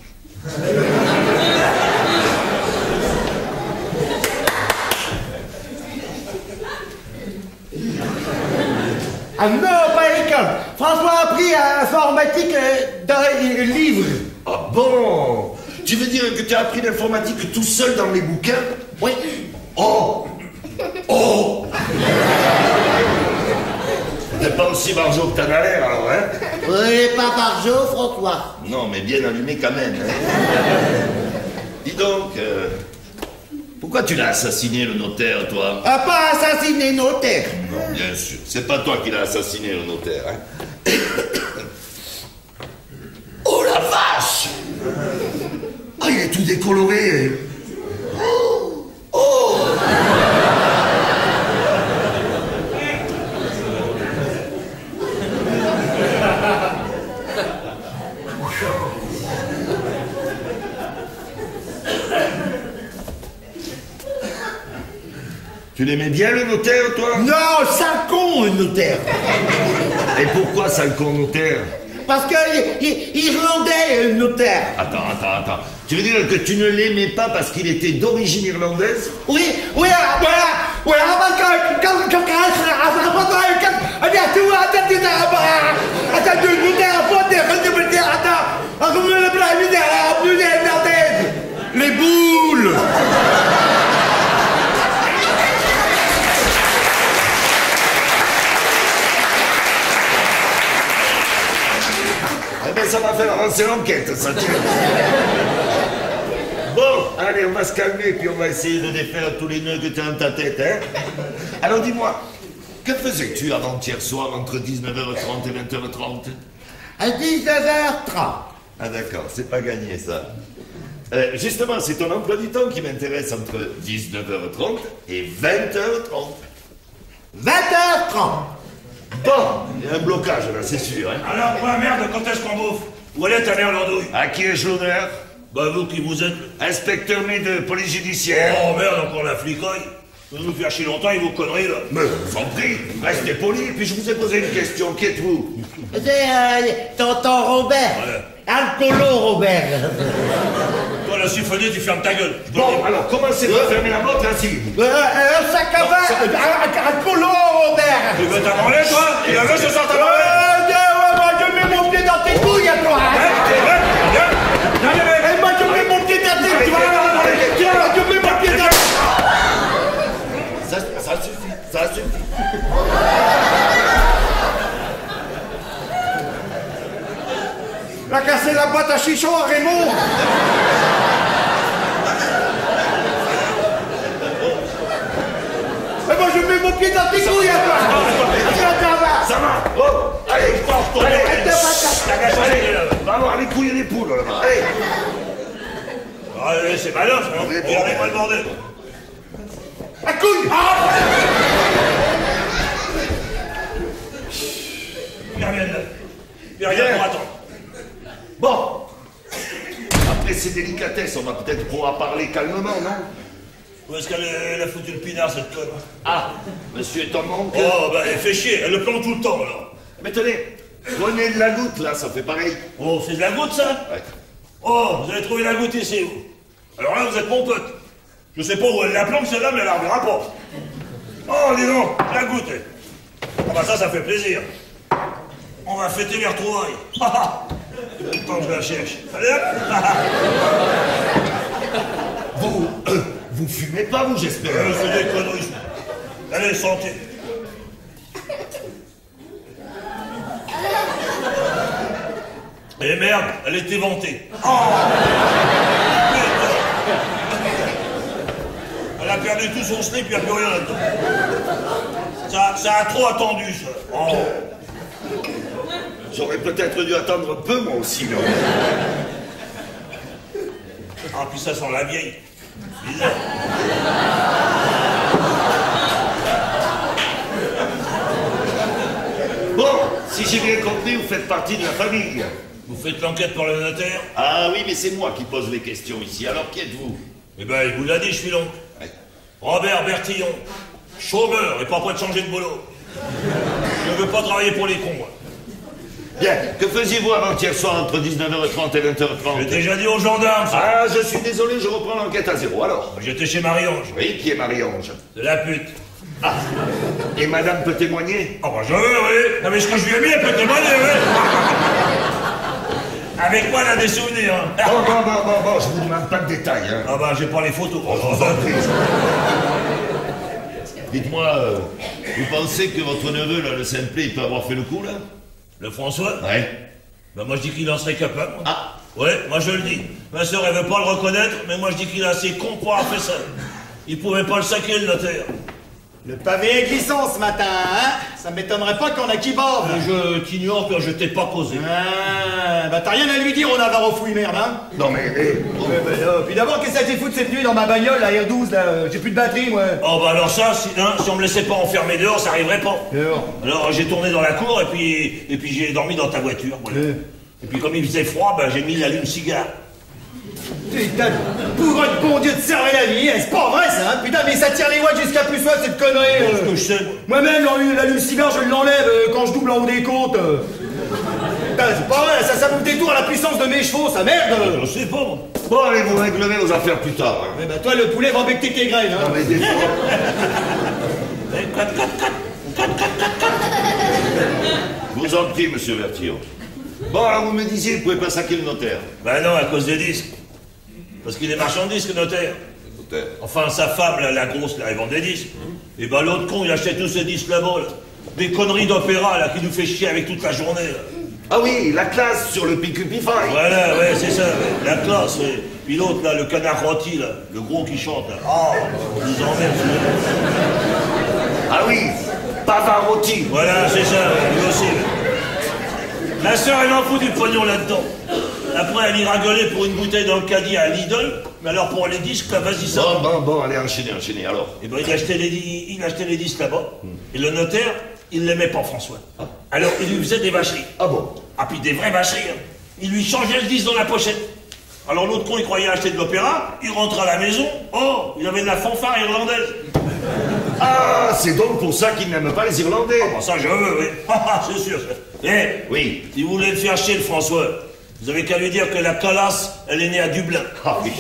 Ah non, pas l'école. François a appris à informatique euh, dans les livres. Ah bon? Tu veux dire que tu as appris l'informatique tout seul dans les bouquins? Oui. Oh! Oh! T'es pas aussi barjot que t'en as l'air, alors, hein? Oui, pas par jour, François. Non, mais bien allumé quand même, hein? Dis donc, euh, pourquoi tu l'as assassiné, le notaire, toi? A pas assassiné notaire. Non, bien sûr. C'est pas toi qui l'as assassiné, le notaire, hein? Oh la vache! Ah, il est tout décoloré! Oh! Oh! Tu l'aimais bien, le notaire, toi? Non, sale con, le notaire. Et pourquoi sale con notaire? Parce qu'il il, il rendait le notaire. Attends, attends, attends. Tu veux dire que tu ne l'aimais pas parce qu'il était d'origine irlandaise? Oui, oui, voilà, voilà, parce que quand quand quand quand quand quand il y a tout à tête de attends, de notaire, pas de de attends, comme le premier de plus de les boules. Eh ben, ça va faire avancer l'enquête, ça tient. Bon, allez, on va se calmer, puis on va essayer de défaire tous les nœuds que tu as dans ta tête, hein. Alors dis-moi, que faisais-tu avant-hier soir entre dix-neuf heures trente et vingt heures trente? À dix-neuf heures trente. Ah d'accord, c'est pas gagné, ça. Euh, justement, c'est ton emploi du temps qui m'intéresse entre dix-neuf heures trente et vingt heures trente. vingt heures trente. Bon, il y a un blocage là, c'est sûr, hein. Alors, quoi, merde, quand est-ce qu'on bouffe? Où elle est ta mère l'andouille? À qui ai-je l'honneur? Bah, vous qui vous êtes. Inspecteur May de police judiciaire. Oh merde, encore la flicoille. Vous nous faire chier longtemps et vos conneries, là. Mais, vous en prie, restez poli, puis je vous ai posé une question, qui êtes-vous? C'est euh, tonton Robert. Ouais. Alcoolo Robert. Toi, la siphonnée, tu fermes ta gueule. Je te le Bon, dis. alors, commencez par fermer la boîte, ainsi. Euh, euh, sac à vin, Alcoolo Robert. Tu veux t'abranler, toi? Tu la veux ce soir Euh, t'abranler? euh, moi je mets mon pied dans tes couilles à toi. Hein? Viens, viens. Viens, viens, viens. Et moi je mets mon pied dans tes couilles. Tu vas voir, je mets mon pied dans. Ça, ça suffit, ça suffit. La casser la boîte à chichon à Raymond. Et moi je mets mon pied dans tes couilles à toi. Ça va. Oh, allez, je pars, je Allez, tombe. arrête de battre. T'as qu'à changer, là. Va voir les couilles et les poules, là. Allez. Allez, c'est malin, ça. Oui, bon. Regardez-moi le bordel. La couille. Ah. Viens, viens, là. Viens, viens pour attendre. Bon. Après ces délicatesses, on va peut-être pouvoir parler calmement, non? Où est-ce qu'elle elle a foutu le pinard, cette conne? Ah, monsieur est ton oncle. Oh, bah, elle fait chier, elle le plante tout le temps, alors. Mais tenez, prenez de la goutte, là, ça fait pareil. Oh, c'est de la goutte, ça? Ouais. Oh, vous avez trouvé la goutte ici, vous. Alors là, vous êtes mon pote. Je sais pas où elle la plante, celle-là, mais elle la reverra pas. Oh, dis donc, la goutte. Ah bah ça, ça fait plaisir. On va fêter les retrouvailles. Le temps que je la cherche. Allez, hop. Vous, euh, vous fumez pas, vous, j'espère? Euh, c'est des conneries. Allez, santé. Eh merde, elle était vantée. Oh, putain. Elle a perdu tout son slip, il n'y a plus rien là-dedans. Ça, ça a trop attendu, ça. Oh. J'aurais peut-être dû attendre un peu, moi aussi, non? Ah, puis ça sent la vieille. Bizarre. j'ai bien compris, vous faites partie de la famille. Vous faites l'enquête pour le notaire? Ah oui, mais c'est moi qui pose les questions ici. Alors, qui êtes-vous? Eh ben, il vous l'a dit, je suis l'oncle. Ouais. Robert Bertillon. Chômeur et pas prêt de changer de boulot. Je veux pas travailler pour les cons, moi. Bien, que faisiez-vous avant-hier soir entre dix-neuf heures trente et vingt heures trente? J'ai déjà dit aux gendarmes, ça. Ah, je suis désolé, je reprends l'enquête à zéro. Alors? J'étais chez Marie-Ange. Oui, qui est Marie-Ange? De la pute. Ah, et madame peut témoigner? Ah bah je veux, oui. Non mais ce que je lui ai mis, elle peut témoigner, oui. Avec moi, elle a des souvenirs. Hein. Bon, bon, bon, bon, bon, je vous demande pas de détails, hein. Ah bah j'ai pas les photos. Oh, je vous en prie. Dites-moi, euh, vous pensez que votre neveu, là, le Saint-Plé, il peut avoir fait le coup, là? Le François? Ouais. Bah moi je dis qu'il en serait capable. Ah. Ouais, moi je le dis. Ma soeur elle veut pas le reconnaître, mais moi je dis qu'il est assez con pour avoir fait ça. Il pouvait pas le saquer le notaire. Le pavé est glissant ce matin, hein? Ça m'étonnerait pas qu'on a qui bave. Mais je t'ignore que je t'ai pas causé. Ah, bah t'as rien à lui dire au Navarro fouille merde, hein? Non mais, eh, Ouais, bah, là, puis d'abord, qu'est-ce que ça a été foutre cette nuit dans ma bagnole, la R douze, là? J'ai plus de batterie, moi. Oh bah alors ça, si, hein, si on me laissait pas enfermer dehors, ça arriverait pas. Dehors. Alors j'ai tourné dans la cour et puis et puis j'ai dormi dans ta voiture. Voilà. Euh. Et puis comme il faisait froid, bah j'ai mis l'allume-cigare. Putain, pour un bon Dieu de servir la vie, hein, c'est pas vrai ça, hein? Putain, mais ça tire les watts jusqu'à plus soif cette connerie. Parce euh. que je sais. Moi-même, l'allume-cigare, je l'enlève euh, quand je double en haut des côtes. euh. Putain, c'est pas vrai, ça, ça bouffe des tours à la puissance de mes chevaux, ça merde. Je sais pas. Moi. bon, allez, vous réglerez vos affaires plus tard. Hein. Ouais, bah toi, le poulet va becter tes graines, hein? Non mais, des fois... Eh, quatre, quatre, quatre, quatre, quatre, quatre, quatre. Je vous en prie, monsieur Bertillon. Bon, alors vous me disiez, vous pouvez pas saquer le notaire. Bah non, à cause des disques. Parce qu'il est marchand de disques, le notaire. Notaire. Enfin, sa femme, là, la grosse, là, elle vend des disques. Et bah l'autre con, il achetait tous ces disques là-bas, là. Des conneries d'opéra, là, qui nous fait chier avec toute la journée, là. Ah oui, la classe sur le Picupify. Voilà, ouais, c'est ça, ouais. La classe, ouais. Puis l'autre, là, le canard rôti, là, le gros qui chante, là. Oh, on nous emmerde, celui-là. Ah oui, Pavarotti. Voilà, c'est ça, ouais, lui aussi, ouais. Ma soeur, elle en fout du pognon là-dedans. Après, elle ira gueuler pour une bouteille dans le caddie à Lidl, mais alors pour les disques, là, vas-y, ça. Bon, bon, bon, allez, enchaînez, enchaînez, alors. Et ben, il achetait les, il achetait les disques là-bas, et le notaire, il l'aimait pas, François. Alors, il lui faisait des vacheries. Ah bon? Ah, puis des vraies vacheries, hein. Il lui changeait le disque dans la pochette. Alors, l'autre con, il croyait acheter de l'opéra, il rentre à la maison, oh, il avait de la fanfare irlandaise. Ah, c'est donc pour ça qu'il n'aime pas les Irlandais. Ah, ça, je veux, oui. Ah, c'est sûr, ça. Eh, Oui. si vous voulez le faire chier, le François, vous avez qu'à lui dire que la calasse, elle est née à Dublin. Ah oui.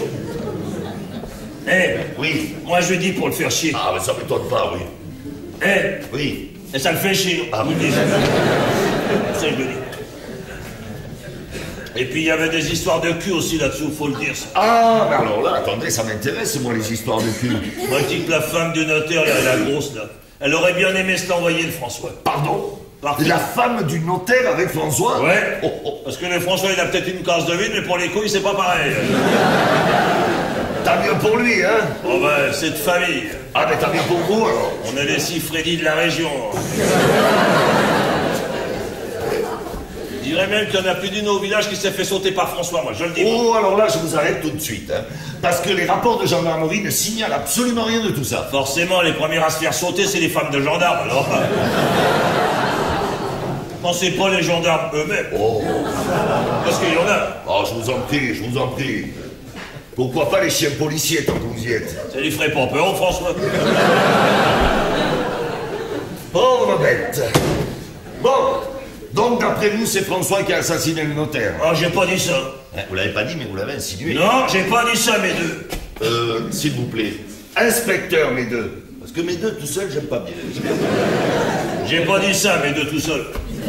Eh, Oui. moi, je lui dis pour le faire chier. Ah, mais ça m'étonne pas, oui. Eh, Oui. et ça le fait chier. Ah, vous le oui. dites. Ça, je le dis. Et puis, il y avait des histoires de cul aussi là-dessous, faut le dire, ça. Ah, mais alors là, attendez, ça m'intéresse, moi, les histoires de cul. Moi, je dis que la femme du notaire, là, la grosse, là, elle aurait bien aimé se l'envoyer, le François. Pardon? Parfait. La femme du notaire avec François? Ouais. Oh, oh. Parce que le François, il a peut-être une case de vide, mais pour les couilles, c'est pas pareil. Tant mieux pour lui, hein? Bon, ben, c'est de famille. Ah, mais tant mieux pour vous, alors. On est les six Freddy de la région. Je dirais même qu'il y en a plus d'une au village qui s'est fait sauter par François, moi, je le dis. Oh, alors là, je vous arrête tout de suite, hein. Parce que les rapports de gendarmerie ne signalent absolument rien de tout ça. Forcément, les premières à se faire sauter, c'est les femmes de gendarmes, alors. Pensez pas les gendarmes eux-mêmes. Oh. Parce qu'il y en a. Oh, je vous en prie, je vous en prie. Pourquoi pas les chiens policiers tant que vous y êtes? Ça lui ferait pas peur, François. Pauvre bête. Bon, donc d'après vous, c'est François qui a assassiné le notaire. Ah, j'ai pas dit ça. Hein, vous l'avez pas dit, mais vous l'avez insinué. Non, j'ai pas dit ça, mes deux. Euh, s'il vous plaît. Inspecteur, mes deux. Parce que mes deux tout seuls, j'aime pas bien. J'ai pas dit ça, mes deux tout seuls.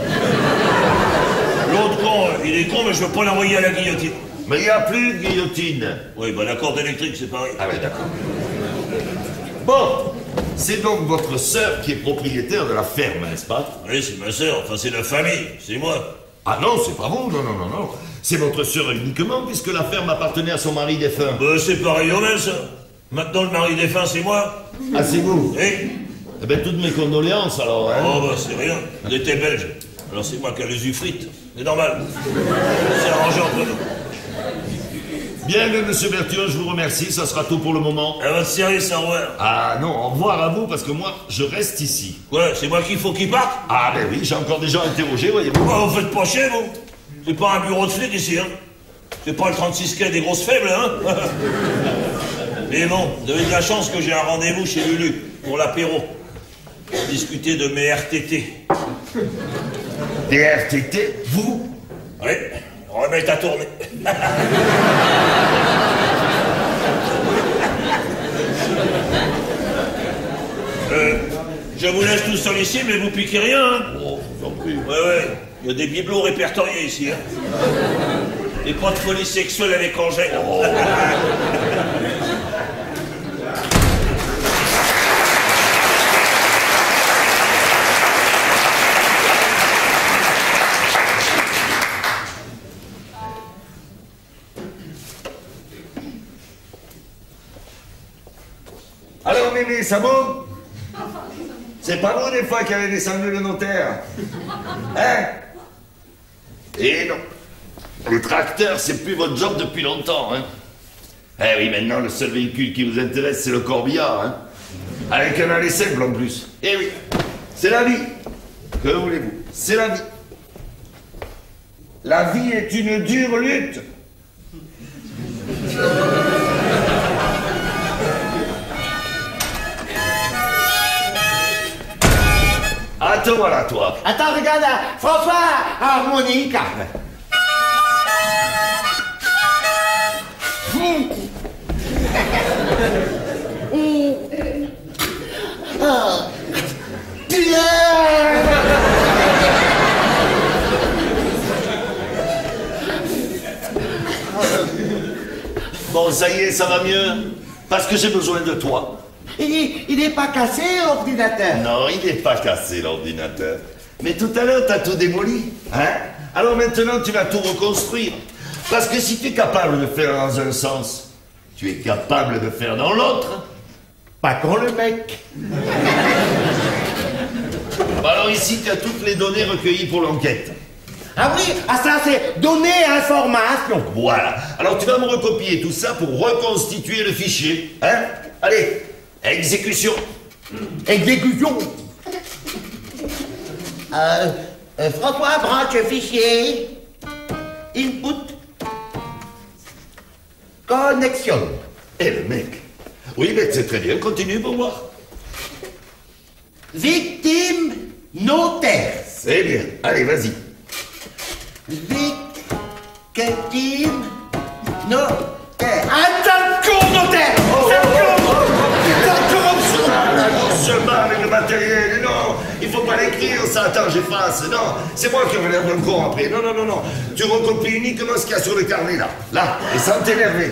L'autre con, il est con, mais je veux pas l'envoyer à la guillotine. Mais il n'y a plus de guillotine. Oui, bah la corde électrique, c'est pareil. Ah ouais, d'accord. Bon, c'est donc votre sœur qui est propriétaire de la ferme, n'est-ce pas? Oui, c'est ma sœur, enfin c'est la famille, c'est moi. Ah non, c'est pas vous, non, non, non, non. C'est votre sœur uniquement, puisque la ferme appartenait à son mari défunt. Bah c'est pareil au même, ça. Maintenant, le mari défunt, c'est moi. Ah, c'est vous? Oui. Eh ben, toutes mes condoléances, alors, hein. Oh, bah c'est rien. Elle était belge. Alors c'est moi qui ai les usufruite. C'est normal. C'est arrangé entre nous. Bien, mais monsieur Berthiaume, je vous remercie, ça sera tout pour le moment. À votre service, au revoir. Ah non, au revoir à vous, parce que moi, je reste ici. Ouais, c'est moi qu'il faut qu'il parte. Ah ben oui, j'ai encore des gens interrogés, voyez-vous. Pourquoi vous faites pas chier, vous? C'est pas un bureau de flic ici, hein. C'est pas le trente-six quai des grosses faibles, hein. Mais bon, vous avez de la chance que j'ai un rendez-vous chez Lulu, pour l'apéro. Discuter de mes R T T. Des R T T, vous? Oui, remettre à tourner. euh, je vous laisse tout seul ici, mais vous piquez rien, hein. Oh, je vous en prie. Ouais, ouais, il y a des bibelots répertoriés ici, hein. Et pas de folie sexuelle avec Angèle. Oh. Alors, Mémé, ça bon? C'est pas vous, des fois, qui avez descendu le notaire? Hein? Eh non. Le tracteur, c'est plus votre job depuis longtemps, hein? Eh oui, maintenant, le seul véhicule qui vous intéresse, c'est le corbillard, hein? Avec un aller simple, en plus. Eh oui, c'est la vie. Que voulez-vous? C'est la vie. La vie est une dure lutte. Attends, voilà, toi. Attends, regarde, François, harmonica. Oh. Bon, ça y est, ça va mieux. Parce que j'ai besoin de toi. Il n'est pas cassé, l'ordinateur. Non, il n'est pas cassé, l'ordinateur. Mais tout à l'heure, t'as tout démoli. Hein? Alors maintenant, tu vas tout reconstruire. Parce que si tu es capable de faire dans un sens, tu es capable de faire dans l'autre. Pas con, le mec. Bon, alors ici, tu as toutes les données recueillies pour l'enquête. Ah oui, ah ça c'est données information. Voilà. Alors tu vas me recopier tout ça pour reconstituer le fichier. Hein? Allez, exécution. Exécution. Euh, euh, François, branche fichier. Input. Connexion. Eh le mec. Oui, mais c'est très bien. Continue pour voir. Victime notaire. C'est bien. Allez, vas-y. Victime notaire. Attends, con notaire. Oh, C'est oh, con. oh, C'est la corruption. On se bat avec le matériel. Non, il faut pas l'écrire ça. Attends, j'efface. Non, c'est moi qui aurai l'air d'un con après. Non, non, non, non. Tu recopies uniquement ce qu'il y a sur le carnet là. Là, et sans t'énerver.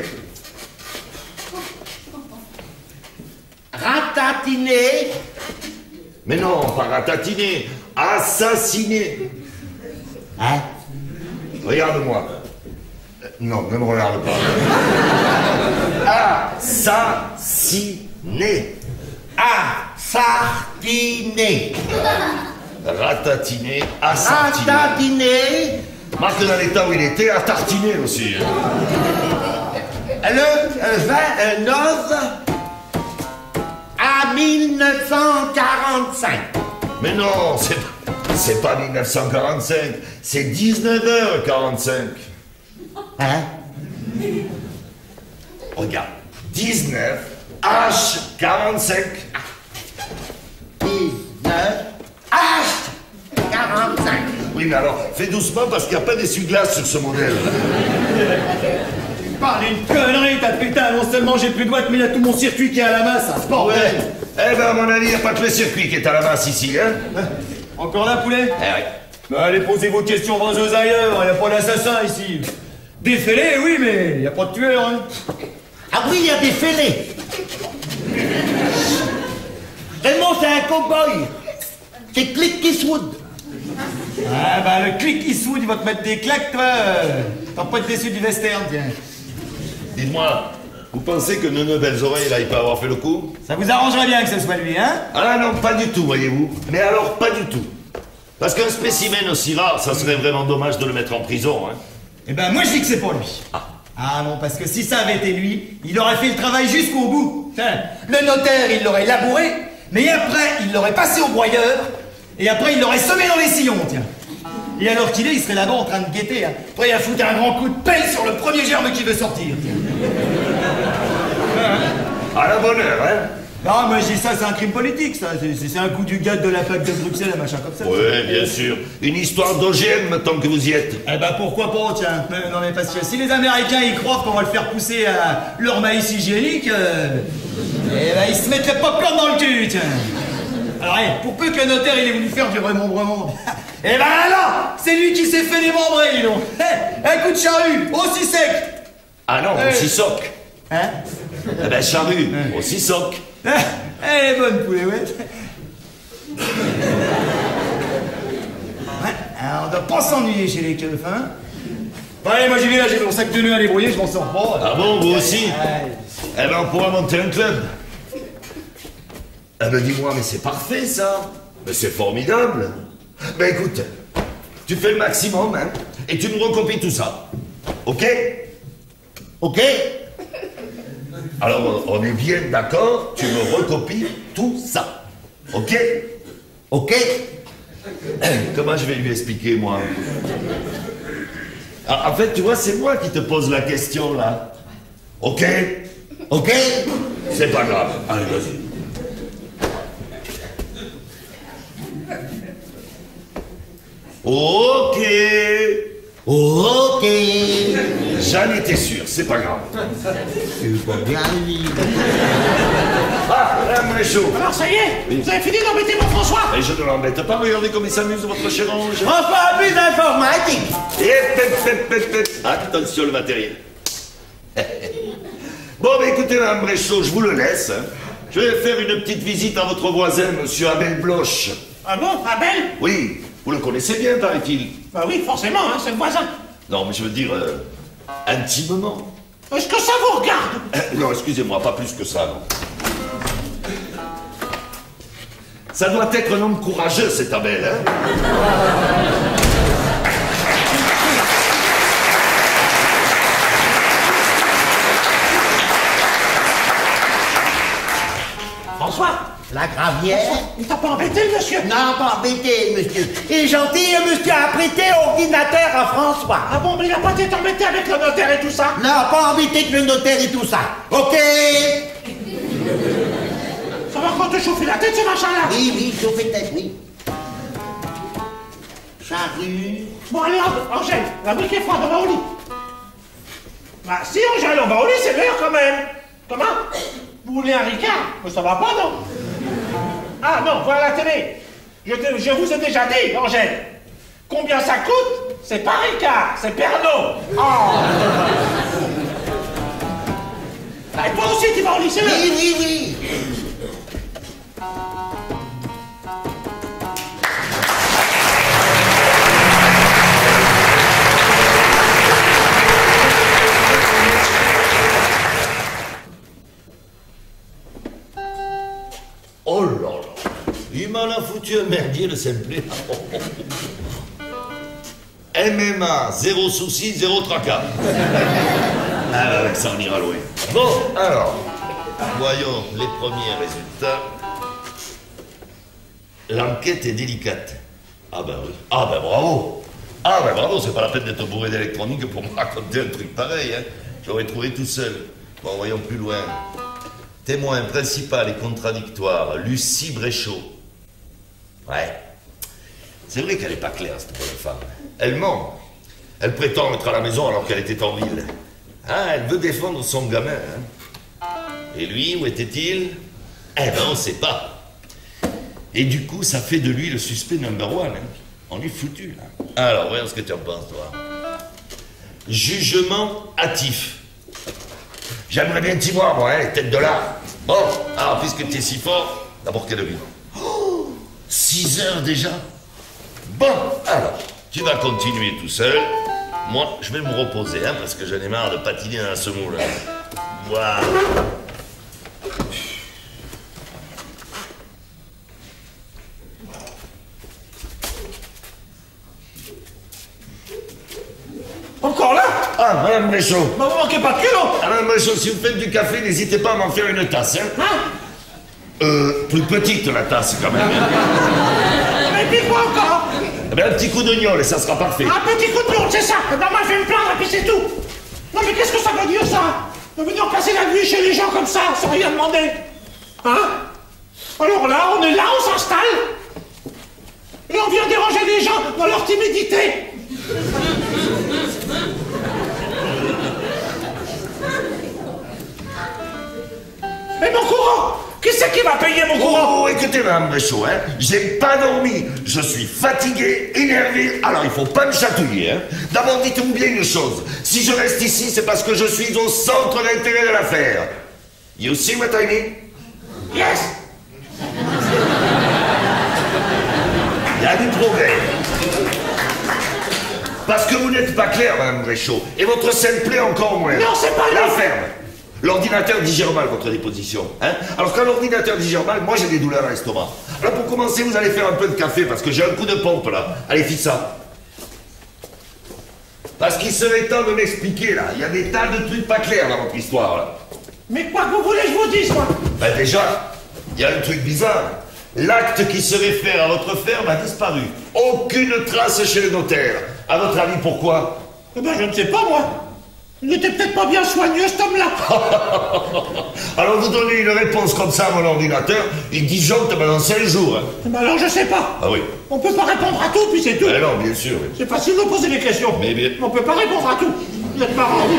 Ratatiner. Mais non, pas ratatiner. Assassiner. Hein? Regarde-moi. Euh, non, ne me regarde pas. Assassiner. Assassiner. Ratatiner, assassiner. Ratatiner. Marque dans l'état où il était, à tartiner aussi. Le vingt-neuf à mille neuf cent quarante-cinq. Mais non, c'est c'est pas mille neuf cent quarante-cinq, c'est dix-neuf heures quarante-cinq. Hein? Regarde, dix-neuf H quarante-cinq. dix-neuf H quarante-cinq. Oui, mais alors, fais doucement parce qu'il n'y a pas d'essuie-glace sur ce modèle. Parle une connerie, t'as putain, non seulement j'ai plus de boîte, mais il y a tout mon circuit qui est à la masse, ça se porte. Ouais. Eh ben, à mon avis, il n'y a pas que le circuit qui est à la masse ici, hein? Encore là, poulet? Eh oui. Bah, allez poser vos questions vaseuses ailleurs, il n'y a pas d'assassin ici. Des fêlés, oui, mais il n'y a pas de tueur, hein. Ah oui, il y a des fêlés. Raymond, c'est un cow-boy. C'est Clint Eastwood. Ah bah le Clint Eastwood, il va te mettre des claques, toi. T'as pas être déçu du western, tiens. Dites-moi, vous pensez que Neuneu Belles Oreilles, là, il peut avoir fait le coup? Ça vous arrangerait bien que ce soit lui, hein? Ah non, pas du tout, voyez-vous. Mais alors, pas du tout. Parce qu'un spécimen aussi rare, ça serait vraiment dommage de le mettre en prison, hein. Eh ben moi je dis que c'est pas lui. Ah, Ah non, parce que si ça avait été lui, il aurait fait le travail jusqu'au bout. Tiens, le notaire, il l'aurait labouré, mais après, il l'aurait passé au broyeur, et après, il l'aurait semé dans les sillons, tiens. Et alors qu'il est, il serait là-bas en train de guetter, hein, prêt à foutre un grand coup de pelle sur le premier germe qui veut sortir. À la bonne heure, hein? Non, moi je dis ça, c'est un crime politique, ça. C'est un coup du gars de la fac de Bruxelles, un machin comme ça. Oui, bien sûr. Une histoire d'O G M, tant que vous y êtes. Eh ben pourquoi pas, tiens. Mais non mais parce que si les Américains y croient qu'on va le faire pousser à leur maïs hygiénique, euh, eh ben ils se mettent le popcorn dans le cul, tiens. Alors, hey, pour peu que le notaire il ait voulu faire du remembrement, eh ben alors, c'est lui qui s'est fait démembrer, donc. Hey, un coup de charrue, aussi sec. Ah non, hey. Aussi soc. Hein? Eh ben charrue, hey. Aussi soc. Elle est bonne, poulet, ouais. Ouais, alors on doit pas s'ennuyer chez les keufs, hein. Ouais, moi j'y vais là, j'ai mon sac de nœuds à débrouiller, je m'en sors pas. Ah bon, vous aussi? Ouais. Eh ben on pourra monter un club. Eh ben dis-moi, mais c'est parfait ça. Mais c'est formidable. Ben écoute, tu fais le maximum, hein, et tu me recopies tout ça. Ok? Ok? Alors, on est bien d'accord, tu me recopies tout ça. Ok? Ok? Comment je vais lui expliquer, moi? Ah, en fait, tu vois, c'est moi qui te pose la question, là. Ok? Ok? C'est pas grave. Allez, vas-y. Ok. Ok. J'en étais sûr, c'est pas grave. C'est pas bien, lui. Ah, Madame Réchaud. Alors ça y est, Oui. vous avez fini d'embêter mon François? Et je ne l'embête pas, regardez comme il s'amuse, votre cher ange. Enfin, plus d'informatique. Et pep, pep, pep, pep. Attention le matériel. Bon, bah écoutez, Madame Réchaud, je vous le laisse. Hein. Je vais faire une petite visite à votre voisin, Monsieur Abel Bloch. Ah bon, Abel? Oui, vous le connaissez bien, paraît-il. Bah oui, forcément, hein, c'est le voisin. Non, mais je veux dire, euh, intimement. Est-ce que ça vous regarde? Euh, non, excusez-moi, pas plus que ça, non. Ça doit être un homme courageux, cet Abel, hein. François, La gravière. il t'a pas embêté, le monsieur? Non, pas embêté, monsieur. Il est gentil, le monsieur a prêté ordinateur à François. Ah bon, mais il a pas été embêté avec le notaire et tout ça? Non, pas embêté que le notaire et tout ça. Ok. Ça va encore te chauffer la tête, ce machin-là? Oui, oui, chauffez tête, oui. Charrue. Bon, allez, hop, Angèle, la brique est froide, on va au lit. Bah si, Angèle, on va au lit, c'est l'heure quand même. Comment? Vous voulez un Ricard? Mais ça va pas, non? Ah non, voilà la télé. Je, te- je vous ai déjà dit, Angèle. Combien ça coûte? C'est pas Ricard, c'est Pernod. Oh. Ah, et toi aussi, tu vas au lit, c'est l'heure. Oui, oui, oui. Oh là là, il m'en a foutu un merdier, le simple. M M A, zéro souci, zéro tracas. Ah, avec ça, on ira loin. Bon, alors, voyons les premiers résultats. L'enquête est délicate. Ah ben oui. Ah ben bravo. Ah ben bravo, c'est pas la peine d'être bourré d'électronique pour me raconter un truc pareil, hein. J'aurais trouvé tout seul. Bon, voyons plus loin. Témoin principal et contradictoire, Lucie Bréchaud. Ouais. C'est vrai qu'elle n'est pas claire, cette bonne femme. Elle ment. Elle prétend être à la maison alors qu'elle était en ville. Ah, elle veut défendre son gamin. Hein. Et lui, où était-il? Eh ben, on ne sait pas. Et du coup, ça fait de lui le suspect number one. Hein. On est foutu, là. Alors, voyons ce que tu en penses, toi. Jugement hâtif. J'aimerais bien t'y voir, moi, hein, tête de là. Bon, alors, puisque tu es si fort, d'abord quelle heure il est? Oh, six heures déjà. Bon, alors, tu vas continuer tout seul. Moi, je vais me reposer, hein, parce que j'en ai marre de patiner dans la semoule. Voilà. Encore là? Ah, madame Bréchot. Bah, vous manquez pas de culot. Ah, madame Bréchot, si vous faites du café, n'hésitez pas à m'en faire une tasse, hein. Hein? Euh, plus petite la tasse, quand même. Mais puis quoi encore? Eh bien, un petit coup d'oignon, et ça sera parfait. Un petit coup de plomb, c'est ça. Non, moi, je vais me plaindre et puis c'est tout. Non, mais qu'est-ce que ça veut dire, ça? De venir passer la nuit chez les gens comme ça, sans rien demander. Hein? Alors là, on est là, on s'installe. Et on vient déranger les gens dans leur timidité. Mais mon courant! Qui c'est qui va payer mon courant? Oh, écoutez, madame Bréchot, hein, j'ai pas dormi, je suis fatigué, énervé, alors il faut pas me chatouiller, hein. D'abord, dites-moi bien une chose, si je reste ici, c'est parce que je suis au centre d'intérêt de l'affaire. You see what I mean? Yes! Il y a du progrès. Parce que vous n'êtes pas clair, madame Bréchot, et votre scène plaît encore moins. Non, c'est pas lui. La ferme. L'ordinateur digère mal votre déposition. Hein? Alors quand l'ordinateur digère mal, moi j'ai des douleurs à l'estomac. Alors pour commencer, vous allez faire un peu de café parce que j'ai un coup de pompe là. Allez, fais ça. Parce qu'il serait temps de m'expliquer là. Il y a des tas de trucs pas clairs dans votre histoire là. Mais quoi que vous voulez que je vous dise, moi? Ben déjà, il y a un truc bizarre. L'acte qui serait fait à votre ferme a disparu. Aucune trace chez le notaire. À votre avis, pourquoi? Eh ben, je ne sais pas, moi. Il n'était peut-être pas bien soigneux, cet homme-là. Alors vous donnez une réponse comme ça à mon ordinateur, il disjoncte pendant cinq jours. Hein. Eh ben alors, je sais pas. Ah oui. On peut pas répondre à tout, puis c'est tout. Ben non, bien sûr. C'est facile de poser des questions. Mais bien. On peut pas répondre à tout. Vous êtes marrant, vous.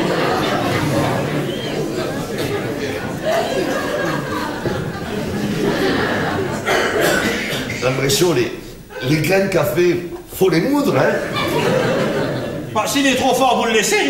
Madame Bréchot, les, les grains de café, faut les moudre, hein. Bah, s'il est trop fort, vous le laissez.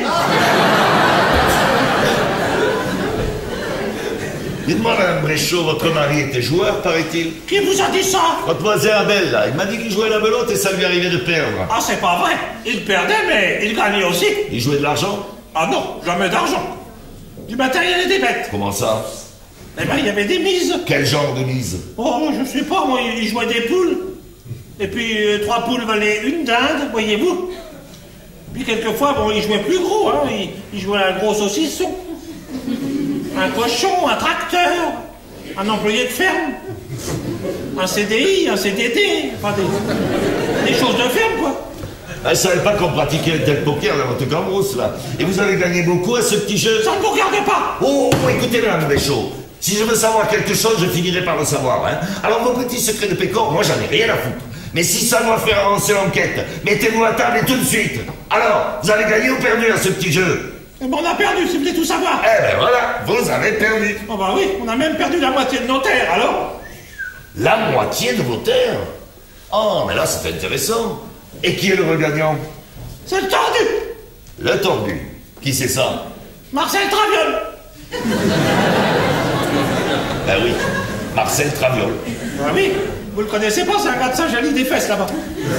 Dites-moi, madame Bréchot, votre mari était joueur, paraît-il? Qui vous a dit ça? Votre voisin Abel, là, il m'a dit qu'il jouait la belote et ça lui arrivait de perdre. Ah, c'est pas vrai. Il perdait, mais il gagnait aussi. Il jouait de l'argent? Ah non, jamais d'argent. Du matériel et des bêtes. Comment ça? Eh ben, il y avait des mises. Quel genre de mise? Oh, je sais pas, moi, il jouait des poules. Et puis, euh, trois poules valaient une dinde, voyez-vous. Puis, quelquefois, bon, il jouait plus gros, hein. Il, il jouait un gros saucisson. Un cochon, un tracteur. Un employé de ferme. Un C D I, un C D D. Enfin, des, des choses de ferme, quoi. Ah, je savais pas qu'on pratiquait un tel poker dans votre cambrousse, là. Et vous avez gagné beaucoup à ce petit jeu? Ça ne vous regarde pas. Oh, écoutez, madame Bréchot. Si je veux savoir quelque chose, je finirai par le savoir, hein. Alors, vos petits secrets de pécor, moi, j'en ai rien à foutre. Mais si ça doit faire avancer l'enquête, mettez-vous à table et tout de suite. Alors, vous avez gagné ou perdu à ce petit jeu? Eh ben, on a perdu, si vous voulez tout savoir. Eh ben voilà, vous avez perdu. Oh bah oui, on a même perdu la moitié de nos terres, alors. La moitié de vos terres? Oh, mais là, c'est intéressant. Et qui est le regagnant? C'est le tordu. Le tordu. Qui c'est ça? Marcel Traviole. Ben oui, Marcel Traviole. Ah oui, vous le connaissez pas, c'est un gars de Saint-Jalil des fesses, là-bas.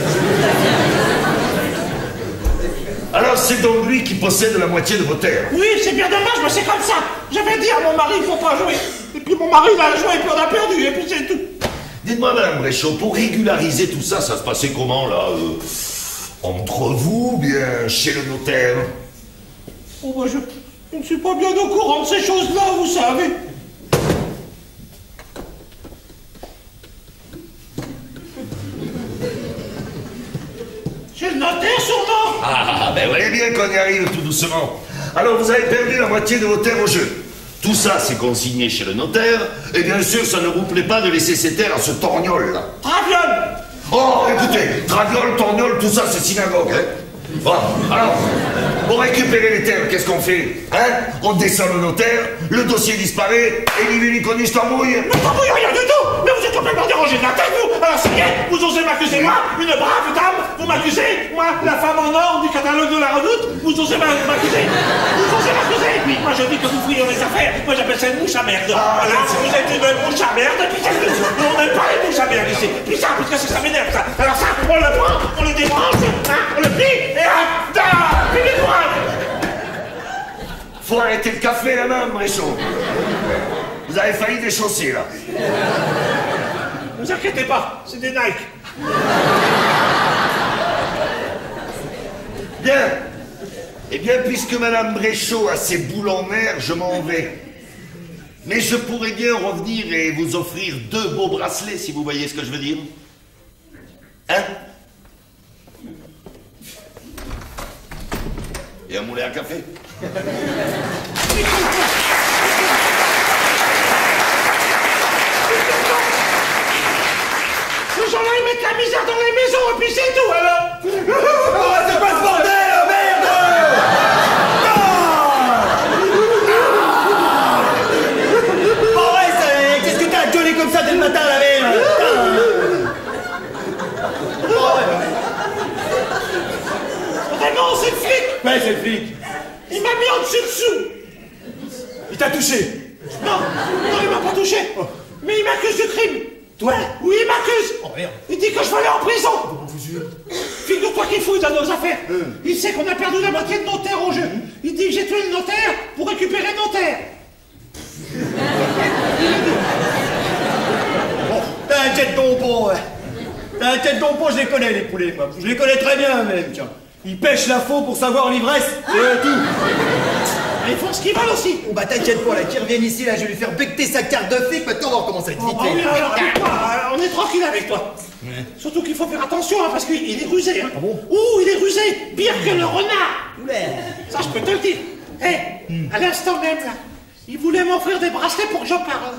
Alors, c'est donc lui qui possède la moitié de vos terres? Oui, c'est bien dommage, mais c'est comme ça. J'avais dit à mon mari, il faut pas jouer. Et puis mon mari, il a joué, et puis on a perdu, et puis c'est tout. Dites-moi, madame Bréchot, pour régulariser tout ça, ça se passait comment, là euh, entre vous, ou bien chez le notaire? Oh, bah, je, je ne suis pas bien au courant de ces choses-là, vous savez. Chez le notaire, sûrement. Ah, ben voyez bien qu'on y arrive tout doucement. Alors, vous avez perdu la moitié de vos terres au jeu. Tout ça, c'est consigné chez le notaire, et bien sûr, ça ne vous plaît pas de laisser ces terres à ce torgnol-là. Traviole. Oh, écoutez, traviole, torgnol, tout ça, c'est synagogue, hein. Bon, alors, pour récupérer les terres, qu'est-ce qu'on fait? Hein? On descend le notaire, le dossier disparaît, et ni vu ni connu, je t'embrouille. Mais t'embrouille rien du tout. Mais vous êtes complètement dérangé de la tête, vous. Alors ça y est, vous osez m'accuser, moi, une brave dame. Vous m'accusez, moi, la femme en or du catalogue de la Redoute. Vous osez m'accuser. Vous osez m'accuser. Puis moi, je dis que vous fouillez les affaires. Moi, j'appelle ça une mouche à merde. Voilà, vous êtes une mouche à merde, puis c'est tout. On n'aime pas les mouches à merde ici. Puis ça, parce que ça m'énerve, ça. Alors ça, on le prend, on le débranche, hein, on le plie, et hop, da, puis les doigts. Faut arrêter le café, là, même, Bréchot. Vous avez failli déchausser, là. Ne vous inquiétez pas, c'est des Nike. Bien. Eh bien, puisque Madame Bréchot a ses boules en mer, je m'en vais. Mais je pourrais bien revenir et vous offrir deux beaux bracelets, si vous voyez ce que je veux dire. Hein? Et un moulin à café. Ces gens-là, ils mettent la misère dans les maisons et puis c'est tout, alors. Oh, c'est pas ce bordel, merde! Bon, ouais, ça- qu'est-ce que t'as à gueuler comme ça dès le matin, la merde? Vraiment, c'est le flic. Ouais, c'est le flic. Il m'a mis en dessus dessous. Il t'a touché. Non, non, il m'a pas touché. Mais il m'accuse du crime. Toi? Oui, il m'accuse. Oh, merde. Il dit que je vais aller en prison. Figure-toi qu'il fouille dans nos affaires. Il sait qu'on a perdu la moitié de nos terres au jeu. Il dit que j'ai tué le notaire pour récupérer nos terres. Bon, t'inquiète donc pas, ouais. T'inquiète donc pas, je les connais, les poulets, moi. Je les connais très bien, même, tiens. Ils pêchent la faux pour savoir l'ivresse, et tout. Et ils font ce qu'ils veulent aussi. Bon, bah t'inquiète pas, là, qu'ils reviennent ici, là, je vais lui faire becter sa carte de flic, maintenant on va recommencer à être Oh, vite bah fait, oui, là. alors, écoute-moi, euh, on est tranquille avec toi. Surtout qu'il faut faire attention, hein, parce qu'il il est rusé. Hein. Ah bon? Ouh, il est rusé, pire que le renard. Oula. Ça, je peux te le dire. Hé, à l'instant même, là, il voulait m'offrir des bracelets pour que j'en parle.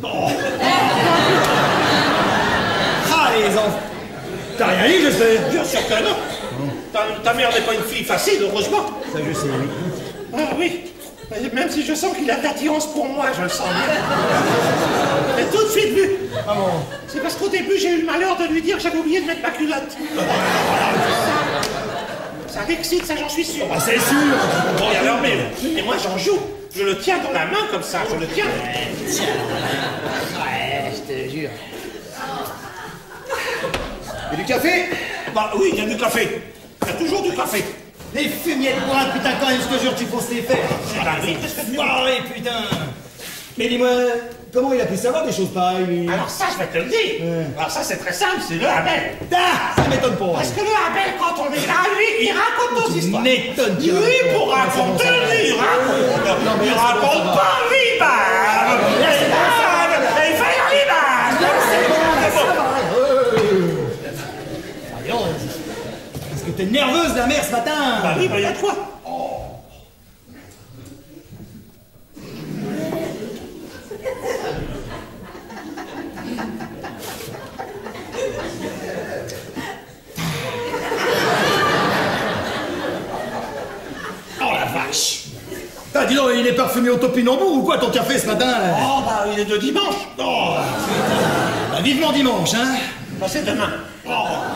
Ah, les enfants. T'as rien dit, je sais. Bien sûr que non. Ta, ta mère n'est pas une fille facile, heureusement. Ça, je sais, oui. Ah oui. Même si je sens qu'il a de l'attirance pour moi, je le sens bien. J'ai tout de suite vu. Ah bon? C'est parce qu'au début, j'ai eu le malheur de lui dire que j'avais oublié de mettre ma culotte. Ça, ça l'excite, ça, j'en suis sûr. Ah, c'est sûr. Bon, et alors, mais, mais moi, j'en joue. Je le tiens dans la main comme ça, je le tiens. Ouais, je te jure. Et du café? Bah oui, il y a du café. Il y a toujours du café. Les fumiers de bois, putain, quand même, je te jure, tu fausses les faire. Voilà, oui, qu'est-ce que tu veux? Ah oui, putain. Mais dis-moi, comment il a pu savoir des choses pareilles, lui? Alors ça, je vais te le dire. Ouais. Alors ça, c'est très simple, c'est le Abel. Ah, ça m'étonne pas. Parce que le Abel, quand on est là, lui, il raconte nos histoires. M'étonne qu'il Lui, raconte. pour Ah, c'est bon, raconter, ça va. lui, il raconte. Non, mais Il là, c'est bon, ça raconte va. pas, lui, bah. Il fait un libage. Voyons, est-ce que t'es nerveuse, la mère, ce matin? Bah oui, bah il y a de quoi. Oh la vache! Ah, dis donc, il est parfumé au topinambour ou quoi ton café ce matin là? Oh, bah il est de dimanche. Oh, bah, vivement dimanche, hein? Bah c'est demain. Oh.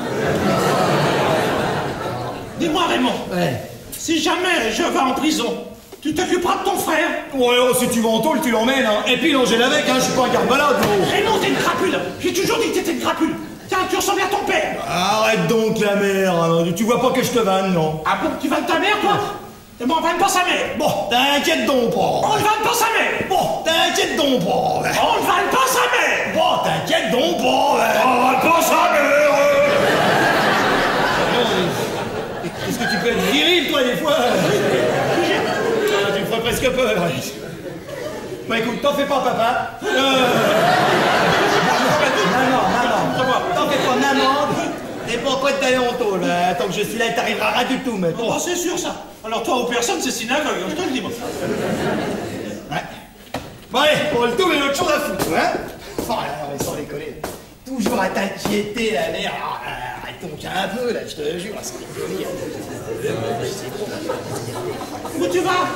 Dis-moi, Raymond, Ouais. si jamais je vais en prison, tu t'occuperas de ton frère. Ouais, oh, si tu vas en tôle, tu l'emmènes, hein. Et puis l'angèle avec, hein, je suis pas un garbalade, gros. Raymond, t'es une crapule. J'ai toujours dit que t'étais une crapule. Tiens, tu ressembles à ton père. Arrête donc la mère, hein. Tu vois pas que je te vanne, non? Ah bon, tu vannes ta mère, toi? Et moi, on vanne pas sa mère. Bon, t'inquiète donc pas. On ne vanne pas sa mère. Bon, t'inquiète donc pas. On ne vanne pas sa mère. Bon, t'inquiète donc pas. On vanne pas sa mère. Est-ce que tu peux être viril, toi, des fois? Ah, tu me ferais presque peur. Bon, écoute, t'en fais pas, papa. Euh... Maman, maman, t'en fais pas, maman. T'es pas prête d'aller en tôle. hein. Tant que je suis là, t'arriveras rien du tout, Oh, maintenant. bah, c'est sûr, ça. Alors, toi, aux personnes, c'est synagogue, je te le dis, moi. Ouais. Bon, allez, pour le tout, mais autre chose à foutre, hein? Oh là là, mais sans déconner. Toujours à t'inquiéter, la mère. Ah, arrête donc un peu, là, je te jure, sans déconner. Où tu vas?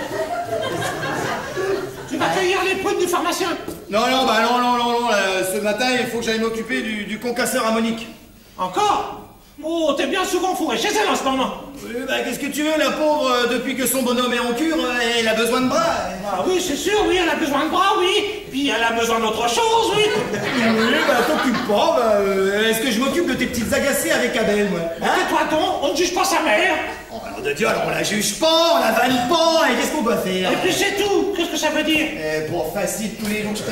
Tu vas cueillir les prunes du pharmacien. Non, non, bah non, non, non, non. euh, ce matin, il faut que j'aille m'occuper du, du concasseur à Monique. Encore? Oh, t'es bien souvent fourré chez elle en ce moment. Oui, bah qu'est-ce que tu veux, la pauvre, euh, depuis que son bonhomme est en cure, euh, elle a besoin de bras. Ah oui, c'est sûr, oui, elle a besoin de bras, oui. Puis elle a besoin d'autre chose, oui. Oui, bah t'occupe pas, bah, euh, est-ce que je m'occupe de tes petites agacées avec Abel, moi? Hein? Tais-toi donc, on ne juge pas sa mère. Oh, alors de Dieu, alors on la juge pas, on la vanne pas, et qu'est-ce qu'on doit faire? Et puis c'est tout. Qu'est-ce que ça veut dire? Eh, pour facile tous les jours, je te...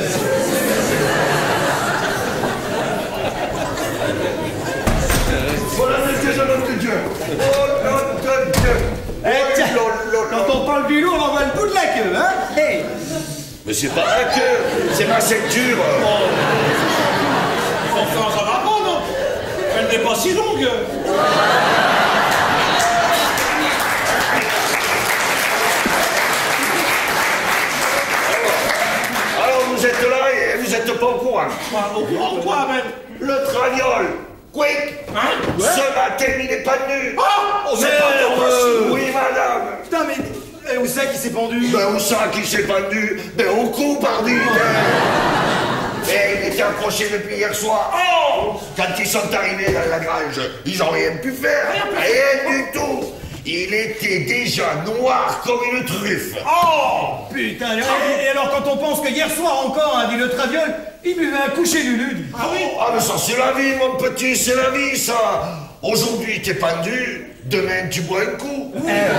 Voilà, monsieur, je note de Dieu. Oh, nom de Dieu. Eh, tiens, Mais c'est pas ma queue, c'est ma ceinture. Enfin, ça va pas, non? Elle n'est pas si longue. Alors vous êtes là et vous êtes pas au courant. Au courant de quoi, même? Le traviole. Quick. Hein? Ce matin, il n'est pas nu. Oh, c'est pas de possible. Oui, madame. Putain, mais eh, où c'est qui s'est pendu? Ben, où ça qui s'est pendu? Ben, au cou, pardi. Et il était accroché depuis hier soir. Oh! Quand ils sont arrivés dans la grange, ils n'ont rien pu faire. Rien du tout. Il était déjà noir comme une truffe. Oh! Putain, et, et alors quand on pense que hier soir encore, hein, dit le traviole, il buvait un coup chez Lulu. Ah oui? Ah, mais ça, c'est la vie, mon petit, c'est la vie, ça. Aujourd'hui, t'es pendu, demain, tu bois un coup.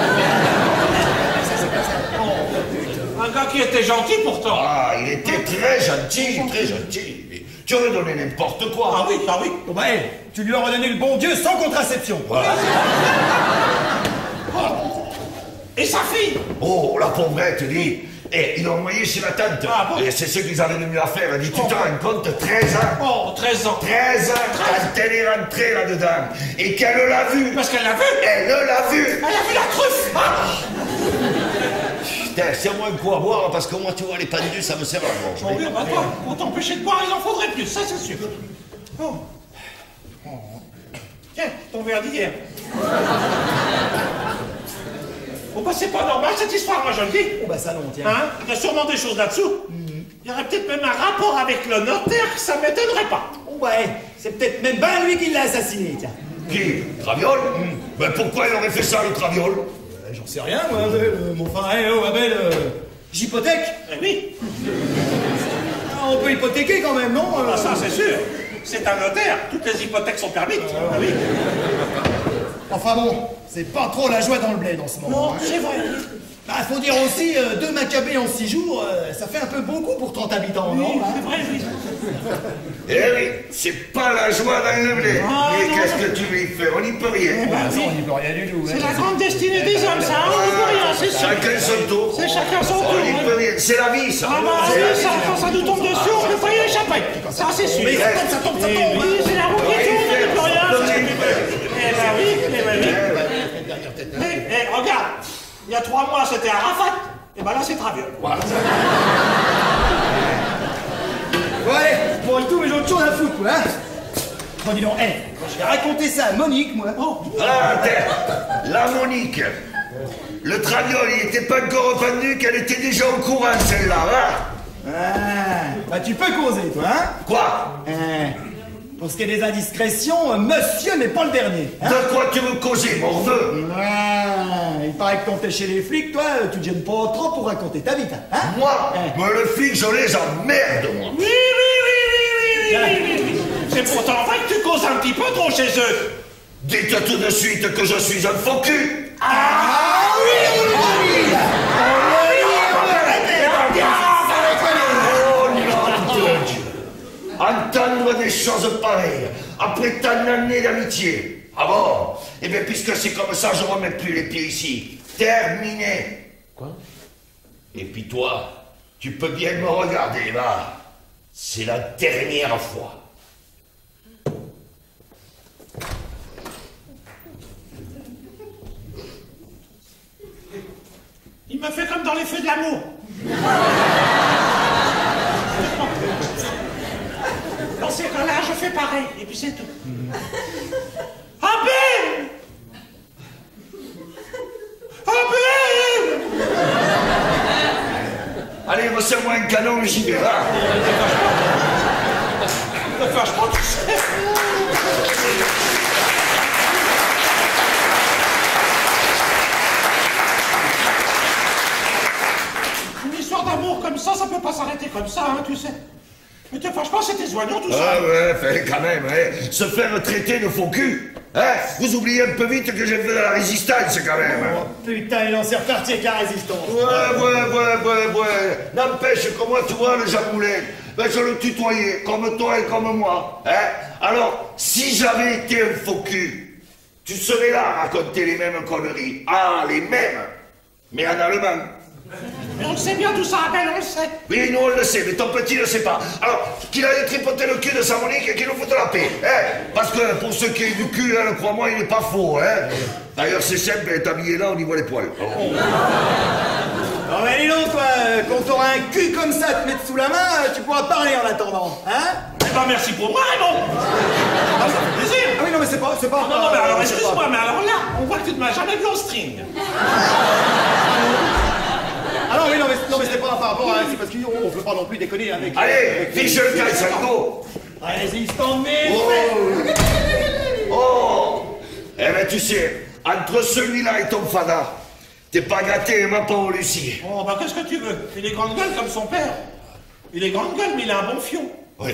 Un gars qui était gentil pourtant. Ah, il était très gentil, très gentil. Tu aurais donné n'importe quoi. Ah oui, ah oui. Bon, bah, hey, tu lui aurais donné le bon Dieu sans contraception. Voilà. Et sa fille? Oh, la pauvrette, dit. Eh, ils l'ont envoyé chez la tante. Ah bon? Et c'est ce qu'ils avaient de mieux à faire. Elle dit, tu te rends compte, treize ans. Oh, treize ans. treize ans, quand elle est rentrée là-dedans. Et qu'elle l'a vu. Parce qu'elle l'a vu? Elle l'a vu. Elle a vu la truffe. Ah. Putain, c'est moi un coup à boire, parce que moi, tu vois, les pendus, ça me sert à manger. Oh oui, bah toi, pour t'empêcher de boire, il en faudrait plus, ça c'est sûr. Oh. Oh. Tiens, ton verre d'hier. Oh bah c'est pas normal cette histoire, moi je le dis. Oh, bah, ça non, tiens. Hein? Il y a sûrement des choses là-dessous. Il y aurait peut-être même un rapport avec le notaire, que ça m'étonnerait pas. Oh, ouais, c'est peut-être même pas lui qui l'a assassiné, tiens. Qui? Traviole? Ben pourquoi il aurait fait ça, le traviole? Euh, J'en sais rien, moi, Abel. Euh, mon frère, hey, oh, Abel, euh, j'hypothèque. Eh oui, Ah, on peut hypothéquer quand même, non? ah, ça c'est sûr. C'est un notaire, toutes les hypothèques sont permises. Ah oui. Enfin bon, c'est pas trop la joie dans le bled en ce moment. Non, hein. c'est vrai. Bah, faut dire aussi, euh, deux Maccabées en six jours, euh, ça fait un peu beaucoup pour trente habitants, Oui, non? c'est vrai, oui. Eh oui, c'est pas la joie dans le blé. Ah, Mais non, qu'est-ce non. que tu veux y faire? On n'y peut rien. Bah, Ah, ça, oui. on n'y peut rien du tout. C'est hein. la grande destinée des hommes, ça, hein, on ne peut rien, c'est sûr. Chacun son tour. C'est chacun son tour. On n'y hein. peut rien. C'est la vie, ça. Ah bah C'est oui, la vie. ça, quand ça nous tombe dessus, on ne peut pas y échapper. Ça, c'est sûr. Mais ça tombe, ça tombe, ça Eh tombe. oui, c'est la roue qui tourne, on ne peut rien. Eh ben oui, eh ben oui. Mais, eh, regarde, il y a trois mois, c'était Arafat. Et ben là, c'est Traviole. Voilà. Ouais, pour le tout, mais j'ai autre chose à foutre, quoi, hein. Bon, dis donc, hé, je vais raconter ça à Monique, moi. Oh, Ah, attends. La Monique. Le traviole, il était pas encore rependu qu'elle était déjà au courant, celle-là, hein? Ah, bah tu peux causer, toi, hein. Quoi? Hein. Pour ce qui est des indiscrétions, euh, monsieur n'est pas le dernier. Hein. De quoi tu veux causer, morveux? Ah, il paraît que quand t'es chez les flics, toi, euh, tu te gênes pas trop pour raconter ta vie, hein. Moi? Hein. Moi, le flic, je les emmerde, moi. oui, oui, oui, oui, oui, oui, oui, oui. C'est pourtant vrai que tu causes un petit peu trop chez eux. Dites tout de suite que je suis un faux cul. Ah oui, oui, oui. Oh, nom de Dieu. Entendre des choses pareilles, après tant d'années d'amitié. Ah bon? Eh bien, puisque c'est comme ça, je remets plus les pieds ici. Terminé. Quoi? Et puis toi, tu peux bien me regarder, va. C'est la dernière fois. Il me fait comme dans les feux de l'amour. Dans ces cas-là, je fais pareil, et puis c'est tout. Abel! Abel! Allez, resserre-moi un canon, j'y vais, va. Ne fâche pas, tu sais. Une histoire d'amour comme ça, ça peut pas s'arrêter comme ça, hein, tu sais. Mais te fâche pas, c'était soignant tout ça. Ah ouais, fait quand même, hein. Se faire traiter de faux cul. Hein? Vous oubliez un peu vite que j'ai fait de la résistance, quand même. Oh, putain, il en s'est reparti avec la résistance. Ouais, ouais, ouais, ouais, ouais. N'empêche que moi, tu vois, le Jean Moulin, ben, je le tutoyais, comme toi et comme moi. Hein? Alors, si j'avais été un faux cul, tu serais là à raconter les mêmes conneries. Ah, les mêmes, mais en allemand. Mais on le sait bien tout ça, Abel, on le sait. Oui, nous on le sait, mais ton petit ne le sait pas. Alors, qu'il aille tripoter le cul de sa Monique et qu'il nous foute la paix. Hein, parce que pour ceux qui ont du cul, hein, crois-moi, il n'est pas faux. Hein. D'ailleurs, c'est simple, elle est habillée là, on y voit les poils. Oh. Non mais dis donc, toi, quand t'auras un cul comme ça à te mettre sous la main, tu pourras parler en attendant, hein? Eh ben merci pour moi, Raymond. Ah, ça fait plaisir. Ah oui, non mais c'est pas... c'est pas... Non, non, mais alors euh, excuse-moi, pas... mais alors là, on voit que tu ne m'as jamais vu en string. Ah non, oui, non mais, non, mais c'est pas par rapport à... C'est parce qu'on ne peut pas non plus déconner avec... Allez, fiche le gars, Sango. Résistant, mais... Oh. Oh. Eh ben, tu sais, entre celui-là et ton fada, t'es pas gâté, ma pauvre Lucie. Oh, bah qu'est-ce que tu veux? Il est grande gueule comme son père. Il est grande gueule, mais il a un bon fion. Oui.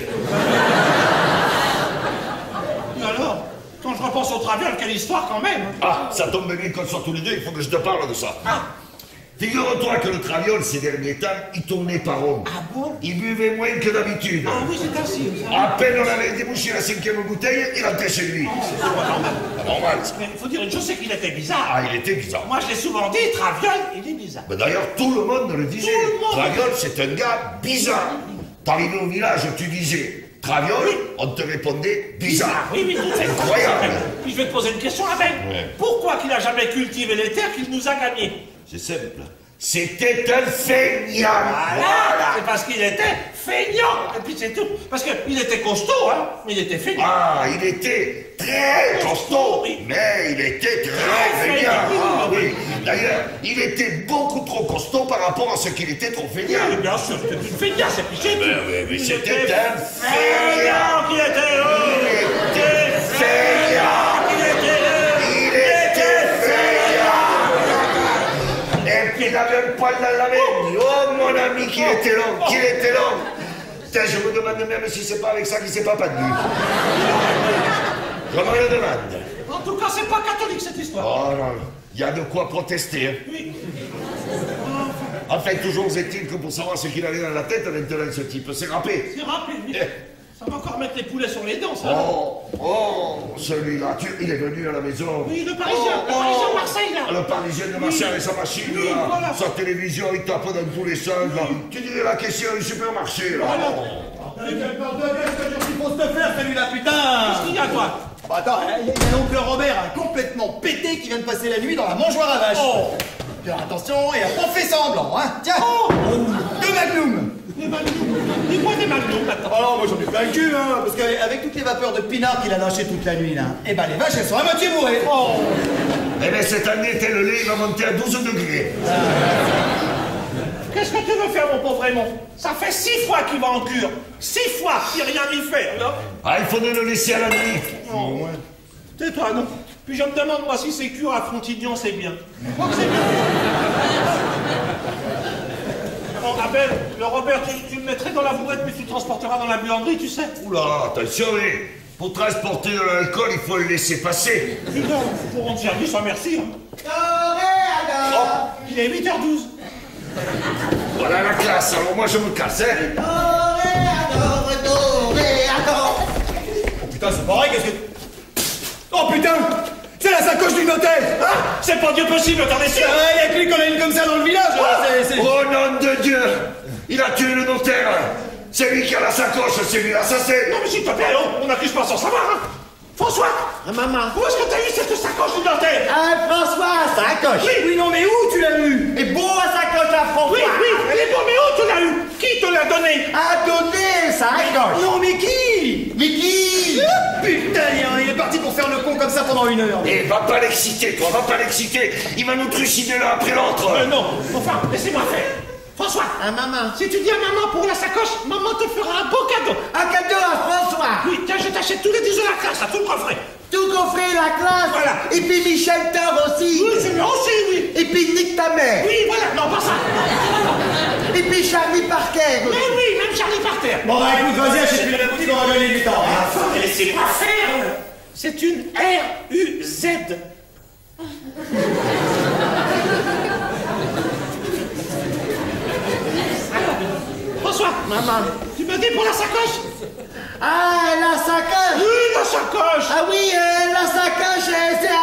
Et alors, quand je repense au traviole, quelle histoire quand même. Ah, ça tombe bien qu'on soit tous les deux, il faut que je te parle de ça. Ah. Figure-toi que le traviole, ces derniers temps, il tournait par rond. Ah bon? Il buvait moins que d'habitude. Ah oui, c'est ainsi. À peine on avait débouché la cinquième bouteille, il rentrait chez lui. C'est pas normal. Pas normal. Mais il faut dire une chose, c'est qu'il était bizarre. Ah, il était bizarre. Moi, je l'ai souvent dit, traviole, il est bizarre. Mais d'ailleurs, tout le monde le disait. Tout le monde. Traviole, c'est un gars bizarre. T'arrivais au village, tu disais traviole, on te répondait bizarre. Oui, oui, tout C'est incroyable. Puis je vais te poser une question, Abel. Ouais. Pourquoi qu'il n'a jamais cultivé les terres qu'il nous a gagnées? C'est simple. C'était un feignant. Voilà, c'est parce qu'il était feignant. Et puis c'est tout. Parce qu'il était costaud, hein, mais il était feignant. Ah, il était très costaud, Oui. mais il était très Très feignant. feignant. Ah, oui. D'ailleurs, il était beaucoup trop costaud par rapport à ce qu'il était trop feignant. Oui, bien sûr, c'était une feignasse, et puis c'est tout. Mais oui, mais Il c'était était un feignant. feignant qu'il était. Oh, Il était feignant. qu'il était. Il était feignant. Et puis il avait un poil dans la main. Oh mon ami, qu'il était long, qu'il était long. Putain, je me demande même si c'est pas avec ça qu'il s'est pas pendu. Je me le demande. En tout cas, c'est pas catholique cette histoire. Oh non, il y a de quoi protester. Hein. Oui. Enfin, toujours est-il que pour savoir ce qu'il avait dans la tête maintenant, ce type s'est râpé. C'est rapide, oui. Eh. Ça va encore mettre les poulets sur les dents, ça. Oh, oh, celui-là, tu- il est venu à la maison. Oui, le Parisien, le Parisien de Marseille, là. Le Parisien de Marseille Oui. avec sa machine, Oui, là, voilà. sa télévision, il tape dans tous les sens, là. Tu dirais la question du supermarché, là. Voilà. Qu'est-ce que tu supposes te faire, celui-là, putain? Qu'est-ce qu'il y a, toi? Bah attends, il y a l'oncle Robert, un complètement pété, qui vient de passer la nuit dans la mangeoire à vache. Oh. Alors attention, il a pas fait semblant, hein. Tiens, Oh. deux magnums. Des magnums. Dis-moi des magnums, maintenant. Oh non, moi j'en ai plein le cul, hein, parce qu'avec toutes les vapeurs de pinard qu'il a lâchées toute la nuit, là, eh ben les vaches, elles sont à moitié bourrées. Oh. Eh bien, cette année, tel lait, il va monter à douze degrés. Qu'est-ce que tu veux faire, mon pauvre Raymond? Ça fait six fois qu'il va en cure. Six fois qu'il rien y fait, alors. Ah, il faudrait le laisser à la nuit. Non. Tais-toi, non. Puis je me demande, moi, si ces cures à Frontignan, c'est bien. Je crois que c'est bien. Bon, Abel, le Robert, tu, tu le mettrais dans la brouette, puis tu le transporteras dans la buanderie, tu sais. Oula, attention, mais pour transporter de l'alcool, il faut le laisser passer. Putain, pour rendre service, ah, merci. Hein. Toréador, Il est huit heures douze. Voilà la classe, alors moi je me casse, hein. toréador, toréador. Oh putain, c'est pareil, qu'est-ce que... Oh putain, c'est la sacoche du notaire. Ah, c'est pas Dieu possible, attendez, sûr. Ah, il y a que lui qu'on a une comme ça dans le village. c'est- c'est- Oh nom de Dieu, il a tué le notaire. C'est lui qui a la sacoche, c'est lui l'assassin. Non, mais s'il te plaît, oh, on n'accuse pas sans savoir, hein. François, Ah, maman. où est-ce que t'as eu cette sacoche du notaire? Ah, François, sacoche. Oui, oui, non, mais où tu l'as vu? Et beau sacoche à François. Oui, oui, elle est bonne, mais où tu l'as eu? Qui te l'a donné? À donner, sacoche. Non, mais qui? Mais qui? Putain, il est parti pour faire le con comme ça pendant une heure. Eh, va pas l'exciter, toi, va pas l'exciter. Il va nous trucider l'un après l'autre. Euh, non, enfin, laissez-moi faire. François, Ah, maman. si tu dis à maman pour la sacoche, maman te fera un beau cadeau. Un cadeau à François. Oui, tiens, je t'achète tous les disques de la classe, à tout le coffret. Tout coffret, la classe. Voilà. Et puis Michel Thor aussi. Oui, c'est bien aussi, oui. Et puis Nick ta mère. Oui, voilà, non, pas ça. Et puis Charlie Parker Mais aussi. oui, même Charlie Parter. Bon, bah écoute, vas-y, achète-lui la boutique, on va gagner du temps. hein. Enfin, laissez-moi faire. C'est une R U Z. François, Maman. tu me dis pour la sacoche? Ah, la sacoche. Oui, la sacoche. Ah oui, euh, la sacoche, euh, c'est...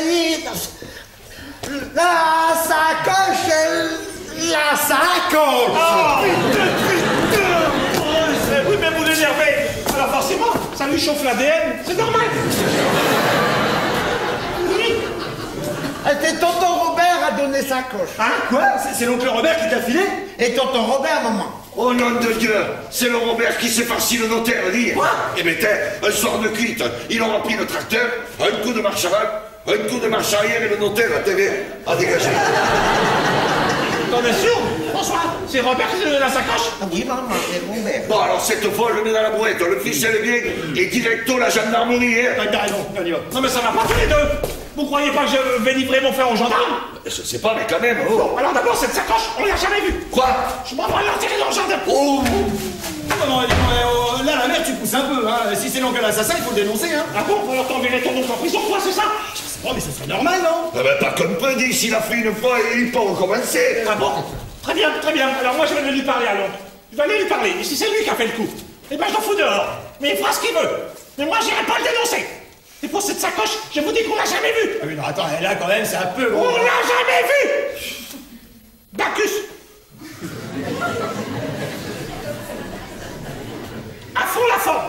dit... La sacoche, la sacoche. Oh, putain, putain. Oui, mais vous l'énervez. Alors forcément, ça lui chauffe l'A D N, c'est normal. Oui. C'est tonton Robert a donné sa coche. Hein? Quoi? C'est l'oncle Robert qui t'a filé? Et tonton Robert, maman. Oh nom de Dieu, c'est le Robert qui s'est farci le notaire, dis. Quoi? Eh bien, un soir de cuite, il aura pris le tracteur, un coup de marche avant, un coup de marche arrière et le notaire a, a dégagé. T'en es sûr, François? C'est Robert qui donne la sacoche? Ah oui, maman, c'est Robert. Bon, alors cette fois, je le mets dans la brouette, le ficelle bien, et directo la gendarmerie, hein. Ah, t'as raison, on y va. Non mais ça va pas tous les deux. Vous croyez pas que je vais livrer mon frère aux gendarmes? Je sais pas, mais quand même, oh. Bon, alors d'abord, cette sacoche, on l'a jamais vue. Quoi? Je m'en vais l'enterrer dans le jardin. Oh. Non, non, non, euh, là, la mère, tu pousses un peu, hein. Si c'est l'oncle assassin, il faut le dénoncer, hein. Ah bon? Alors t'enverrais ton oncle en prison, toi, c'est ça? Oh, mais ce serait normal, non? Ah ben, pas comme peu, dit, s'il a fait une fois, il peut recommencer. Ah bon? Très bien, très bien. Alors moi, je vais aller lui parler à l'oncle. Je vais aller lui parler. Et si c'est lui qui a fait le coup, eh ben je le fous dehors. Mais il fera ce qu'il veut. Mais moi, j'irai pas le dénoncer. Et pour cette sacoche, je vous dis qu'on l'a jamais vue. Ah oui, non, attends, là, quand même, c'est un peu... On l'a jamais vue. Bacchus. À fond la forme.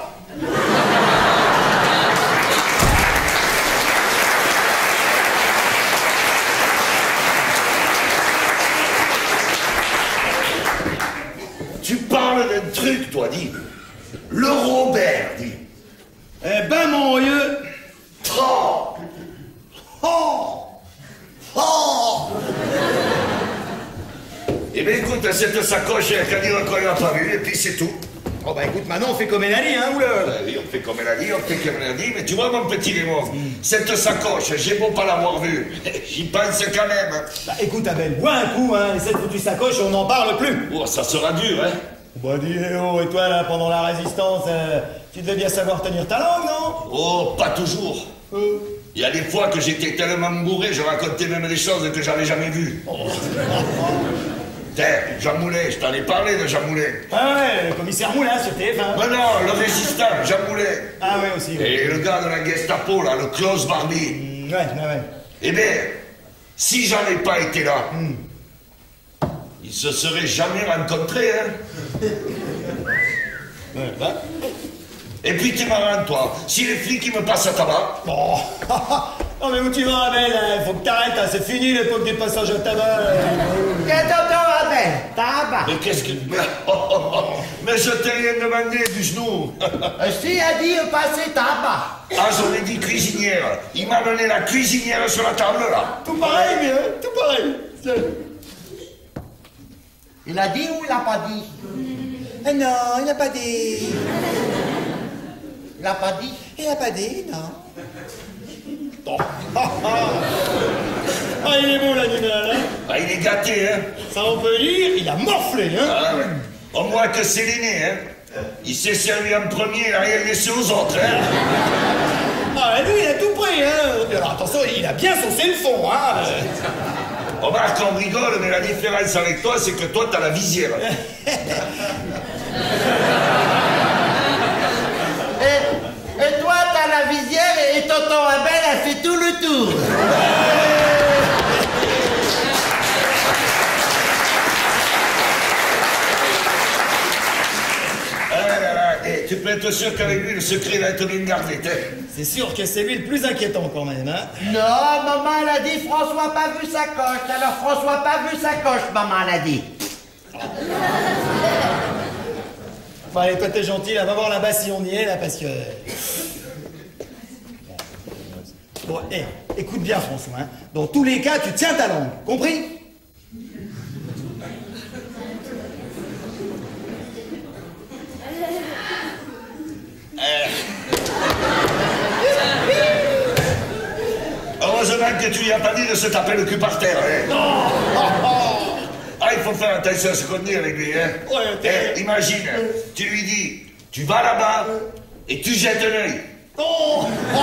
Tu parles d'un truc, toi, dis. Le Robert, dis. Eh ben, mon vieux... Oh. Oh. Oh. Eh bien, écoute, cette sacoche, elle qu'à dire qu'on l'a pas vue, et puis c'est tout. Oh, bah écoute, maintenant, on fait comme elle a dit, hein, oula. Ben oui, on fait comme elle a dit, on fait comme elle a dit, mais tu vois, mon petit Raymond, mm. cette sacoche, j'ai beau pas l'avoir vue, j'y pense quand même. Bah écoute, Abel, bois un coup, hein, et cette foutue sacoche, on n'en parle plus. Oh, ça sera dur, hein. Bah dis, oh, et toi, là, pendant la résistance, euh, tu devais bien savoir tenir ta langue, non? Oh, pas toujours. Euh. Il y a des fois que j'étais tellement bourré, je racontais même des choses que j'avais jamais vues. Oh. Tiens, Jean Moulet, je t'en ai parlé de Jean Moulet. Ah ouais, le commissaire Moulin sur T F un. Mais non, le résistant, Jean Moulet. Ah ouais, aussi. Ouais. Et le gars de la Gestapo, là, le Klaus Barbie. Mmh, ouais, ouais, ouais. Eh bien, si j'en ai pas été là, mmh. ils se seraient jamais rencontrés, hein. Ouais, bah. Et puis t'es marrant, toi. Si les flics, ils me passent à tabac... Oh. Non mais où tu vas, Abel? Il faut que t'arrêtes, hein. C'est fini l'époque des passages à tabac. Qu'est-ce que t'entends, Abel? Tabac. Mais qu'est-ce que... Mais, oh, oh, oh. Mais je t'ai rien demandé du genou. Si, a dit passer tabac. Ah, j'en ai dit cuisinière. Il m'a donné la cuisinière sur la table, là. Tout pareil, mais hein, tout pareil. Il a dit ou il a pas dit? Ah non, il n'a pas dit. Il a pas dit? Il n'a pas dit, non. Oh. Ah, il est beau l'animal, hein. Ah, il est gâté, hein. Ça, on peut dire, il a morflé, hein. Ah, ouais. Au moins que c'est l'aîné, hein. Il s'est servi en premier, il n'a rien laissé aux autres, hein. Ah, lui, il a tout pris, hein. Alors, attention, il a bien saucé le fond, hein. Remarque, on rigole, mais la différence avec toi, c'est que toi, t'as la visière. Et, et toi, t'as la visière et tonton Abel a fait tout le tour. Ah là là, et tu peux être sûr qu'avec lui, le secret va être bien gardé, t'es. C'est sûr que c'est lui le plus inquiétant, quand même, hein. Non, maman, elle a dit François pas vu sa coche. Alors François pas vu sa coche, maman, elle a dit. Enfin, allez, toi, t'es gentil, là, va voir là-bas si on y est, là, parce que... Bon, hé, écoute bien, François, hein. Dans tous les cas, tu tiens ta langue, compris? Heureusement que tu lui as pas dit de se taper le cul par terre, hein. Non. Oh, oh. Ah, il faut faire attention à ce qu'on dit avec lui, hein. Ouais, eh, imagine, tu lui dis, tu vas là-bas et tu jettes un œil. Oh.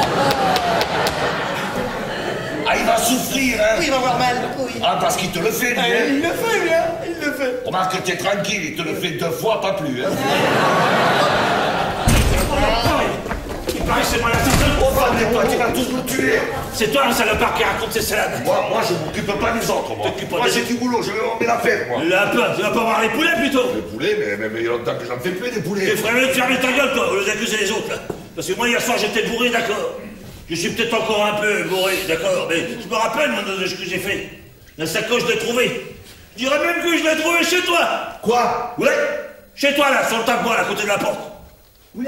Ah, il va souffrir, hein. Oui, il va avoir mal, oui. Ah, parce qu'il te le fait, lui, Ah, hein. il le fait, lui, hein. Il le fait. Remarque que t'es tranquille, il te le fait deux fois, pas plus, hein. paraît que c'est moi l'assassin. Oh, va, mais toi, tu vas tous nous tuer. C'est toi un salopard qui raconte ces salades. Moi, moi, je m'occupe pas des autres, moi. T'occupes pas Moi, des- j'ai du boulot, je vais emmener la paix, moi. Lapin, tu vas pas voir les poulets plutôt. Les poulets, mais, mais, mais il y a longtemps que j'en fais plus, des poulets. Il ferait mieux de fermer ta gueule, toi, au lieu d'accuser les autres, là. Parce que moi, hier soir, j'étais bourré, d'accord. Je suis peut-être encore un peu bourré, d'accord, mais je me rappelle, moi, de ce que j'ai fait. La sacoche, je l'ai trouvée. Je dirais même que je l'ai trouvée chez toi. Quoi? Ouais, chez toi, là, sur le tas de bois, à côté de la porte. Oulé.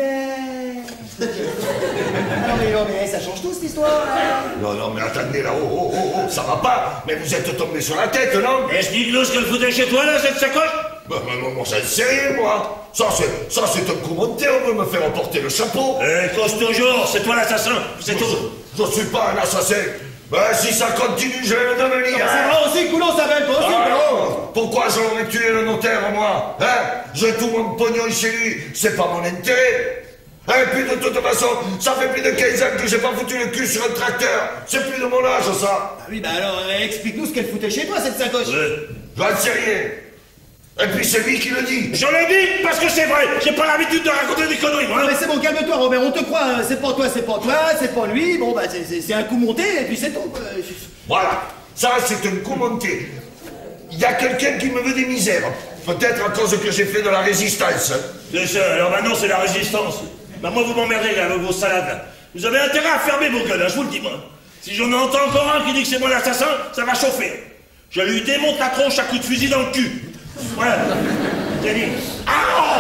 Non mais non mais ça change tout cette histoire hein. Non, non, mais attendez, là, oh, oh, oh, oh, ça va pas. Mais vous êtes tombé sur la tête, non? Est-ce que ce qu'elle foutait chez toi, là, cette sacoche? Bah, bah, moi, moi, j'en sais rien, moi. Ça, c'est, ça, c'est un commentaire, on veut me faire emporter le chapeau. Eh, cause toujours, c'est toi l'assassin, c'est tout. Je, je suis pas un assassin. Ben, si ça continue, je vais le devenir. C'est hein. vrai aussi, Coulon, ça va être aussi, Coulon. Alors, pourquoi j'aurais tué le notaire, moi? Hein? J'ai tout mon pognon chez lui, c'est pas mon intérêt. Et puis de toute façon, ça fait plus de quinze ans que j'ai pas foutu le cul sur un tracteur. C'est plus de mon âge, ça. Ah oui, bah alors, euh, explique-nous ce qu'elle foutait chez toi, cette sacoche. Ouais. J'en sais rien. Et puis c'est lui qui le dit. Je l'ai dit parce que c'est vrai, j'ai pas l'habitude de raconter des conneries, moi. Non hein. mais c'est bon, calme-toi, Robert, on te croit, hein. C'est pas toi, c'est pas toi, c'est pas lui, bon bah c'est- c'est c'est un coup monté, et puis c'est tout. euh, Voilà, ça c'est un coup monté. Il y a quelqu'un qui me veut des misères. Peut-être à cause que j'ai fait de la résistance. C'est ça, alors maintenant c'est la résistance. Bah moi vous m'emmerdez là avec vos salades là. Vous avez intérêt à fermer vos gueules, hein, je vous le dis moi. Si j'en entends encore un qui dit que c'est moi l'assassin, ça va chauffer. Je lui démonte la tronche à coups de fusil dans le cul. Voilà. J'ai dit. Ah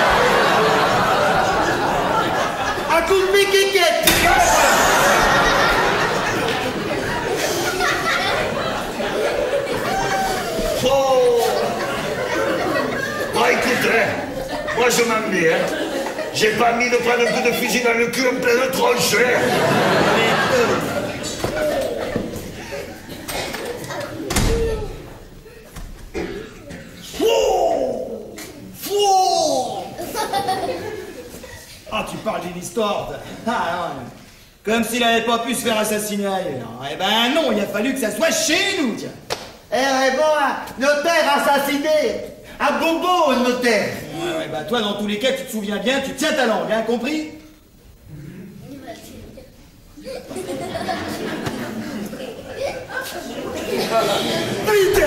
Un coup de piquette. Oh! Moi, écoute, hein, moi je m'en vais, hein. J'ai pas mis de prendre un coup de fusil dans le cul en pleine tronche, hein. Fou Fou Ah, tu parles d'une histoire de... Ah non, comme s'il avait pas pu se faire assassiner ailleurs. Eh ben non, il a fallu que ça soit chez nous, tiens. Eh bon, un notaire assassiné. Un bobo, un notaire. Ouais, ouais, bah toi, dans tous les cas, tu te souviens bien, tu tiens ta langue, hein, compris? Putain!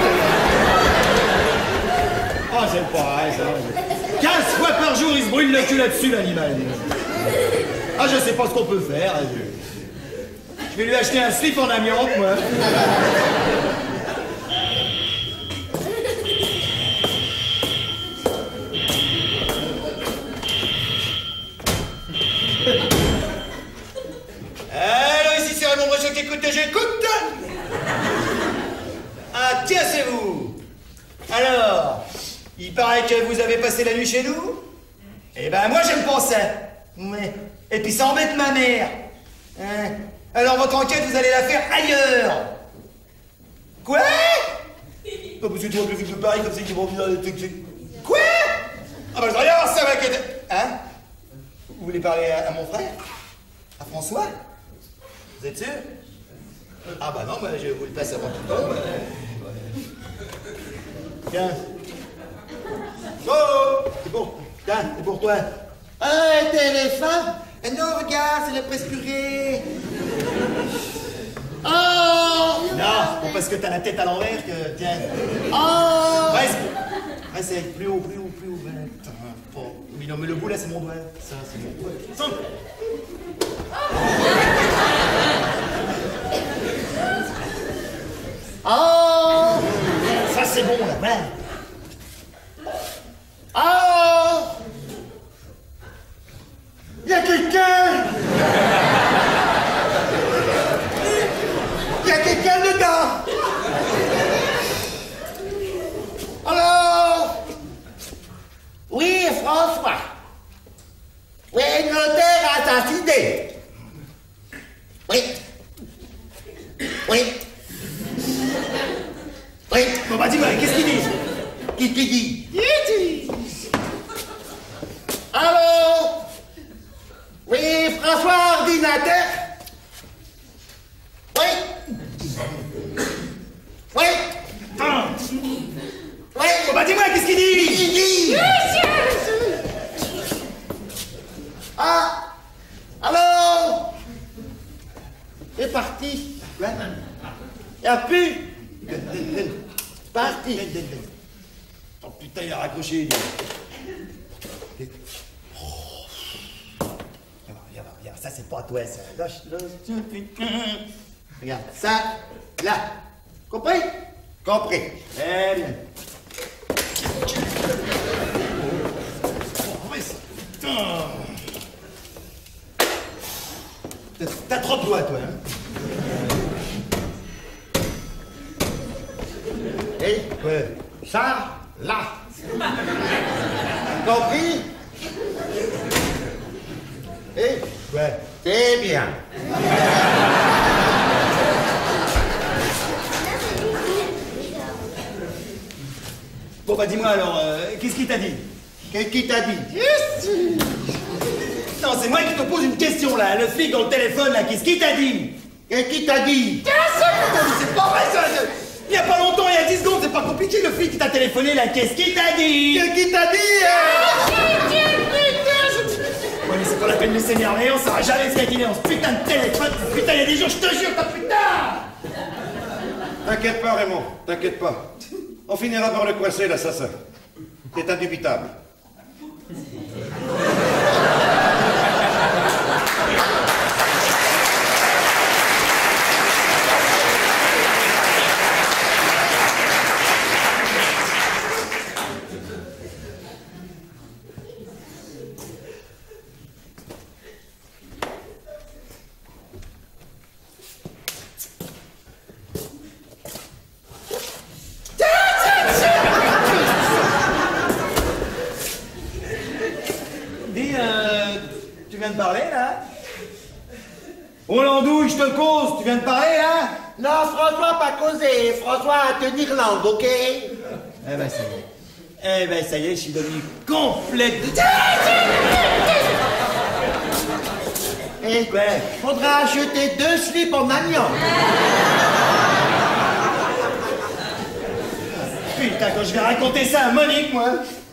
Oh, c'est pas vrai, ça. quinze fois par jour, il se brûle le cul là-dessus, l'animal. Ah, je sais pas ce qu'on peut faire. Je vais lui acheter un slip en amiante, moi. Allô, ici c'est Raymond Breschot qui écoute, j'écoute. Ah, tiens, c'est vous. Alors, il paraît que vous avez passé la nuit chez nous? Eh ben, moi, j'aime pas ça. Ouais. Et puis, ça embête ma mère. Hein? Alors, votre enquête, vous allez la faire ailleurs. Quoi? Non, parce que tu vois que le film de Paris, comme ça, qui vont venir... Quoi? Ah bah, je regarde voir ça, ma quête. Hein? Vous voulez parler à, à mon frère? À François? Vous êtes sûr? Ah bah non, bah, je vous le passe avant tout le temps. Tiens. Oh! C'est bon. Tiens, c'est pour toi. Un téléphone. Eh non, regarde, c'est le presse-purée. Oh! Non, c'est parce que t'as la tête à l'envers que... Tiens. Oh! Presque. Ah, c'est plus haut, plus haut, plus haut. Attends, bon. Oui, non, mais le bout là, c'est mon doigt. Ça, c'est mon doigt. Sans. Oh! Ça, c'est bon, là. Voilà. Oh! Il y a quelqu'un! Il y a quelqu'un dedans! Alors? Oui, François. Oui, notaire assassiné. Oui. Oui. Oui. Bon, bah, dis-moi, qu'est-ce qu'il dit? Qu'est-ce qu'il dit? Allô? Oui, François ordinateur? Oui? Oui? Ah. Oui? Bon, bah, dis-moi, qu'est-ce qu'il dit? Qu'est-ce qu'il dit? Ah! parti. Ouais. Y a plus. Parti. Oh putain, il a raccroché. Il... Oh. Regarde, regarde, regarde, ça c'est pas à toi ça. Lâche, lâche, putain. Regarde, ça, là. Compris? Compris. Très bien. T'as trop de doigts, toi, hein? Et Ouais. ça, là. Compris? Et Ouais. c'est bien. Bon, bah dis-moi alors, euh, qu'est-ce qu'il t'a dit? Qu'est-ce qui t'a dit? Non, c'est moi qui te pose une question, là. Le flic dans le téléphone, là, qu'est-ce qu'il t'a dit? Qu'est-ce qui t'a dit? C'est pas vrai, ça! Il y a pas longtemps, il y a dix secondes, c'est pas compliqué, le flic qui t'a téléphoné, là, qu'est-ce qu'il t'a dit? Qu'est-ce qui t'a dit? hein? Ouais, mais c'est pas la peine de s'énerver, on saura jamais ce qu'il a dit dans ce putain de téléphone. Putain, il y a des jours, je te jure, t'as putain! T'inquiète pas, Raymond, t'inquiète pas. On finira par le coincer, l'assassin. C'est indubitable. Dis, euh, tu viens de parler, là? Oh, l'andouille, je te cause, tu viens de parler, là? Non, François pas causé. François a tenir langue, ok? Eh ben, ça y est. Eh ben, ça y est, je suis devenu complète. Eh, Ouais. faudra acheter deux slips en amiant. Putain, quand je vais raconter ça à Monique, moi.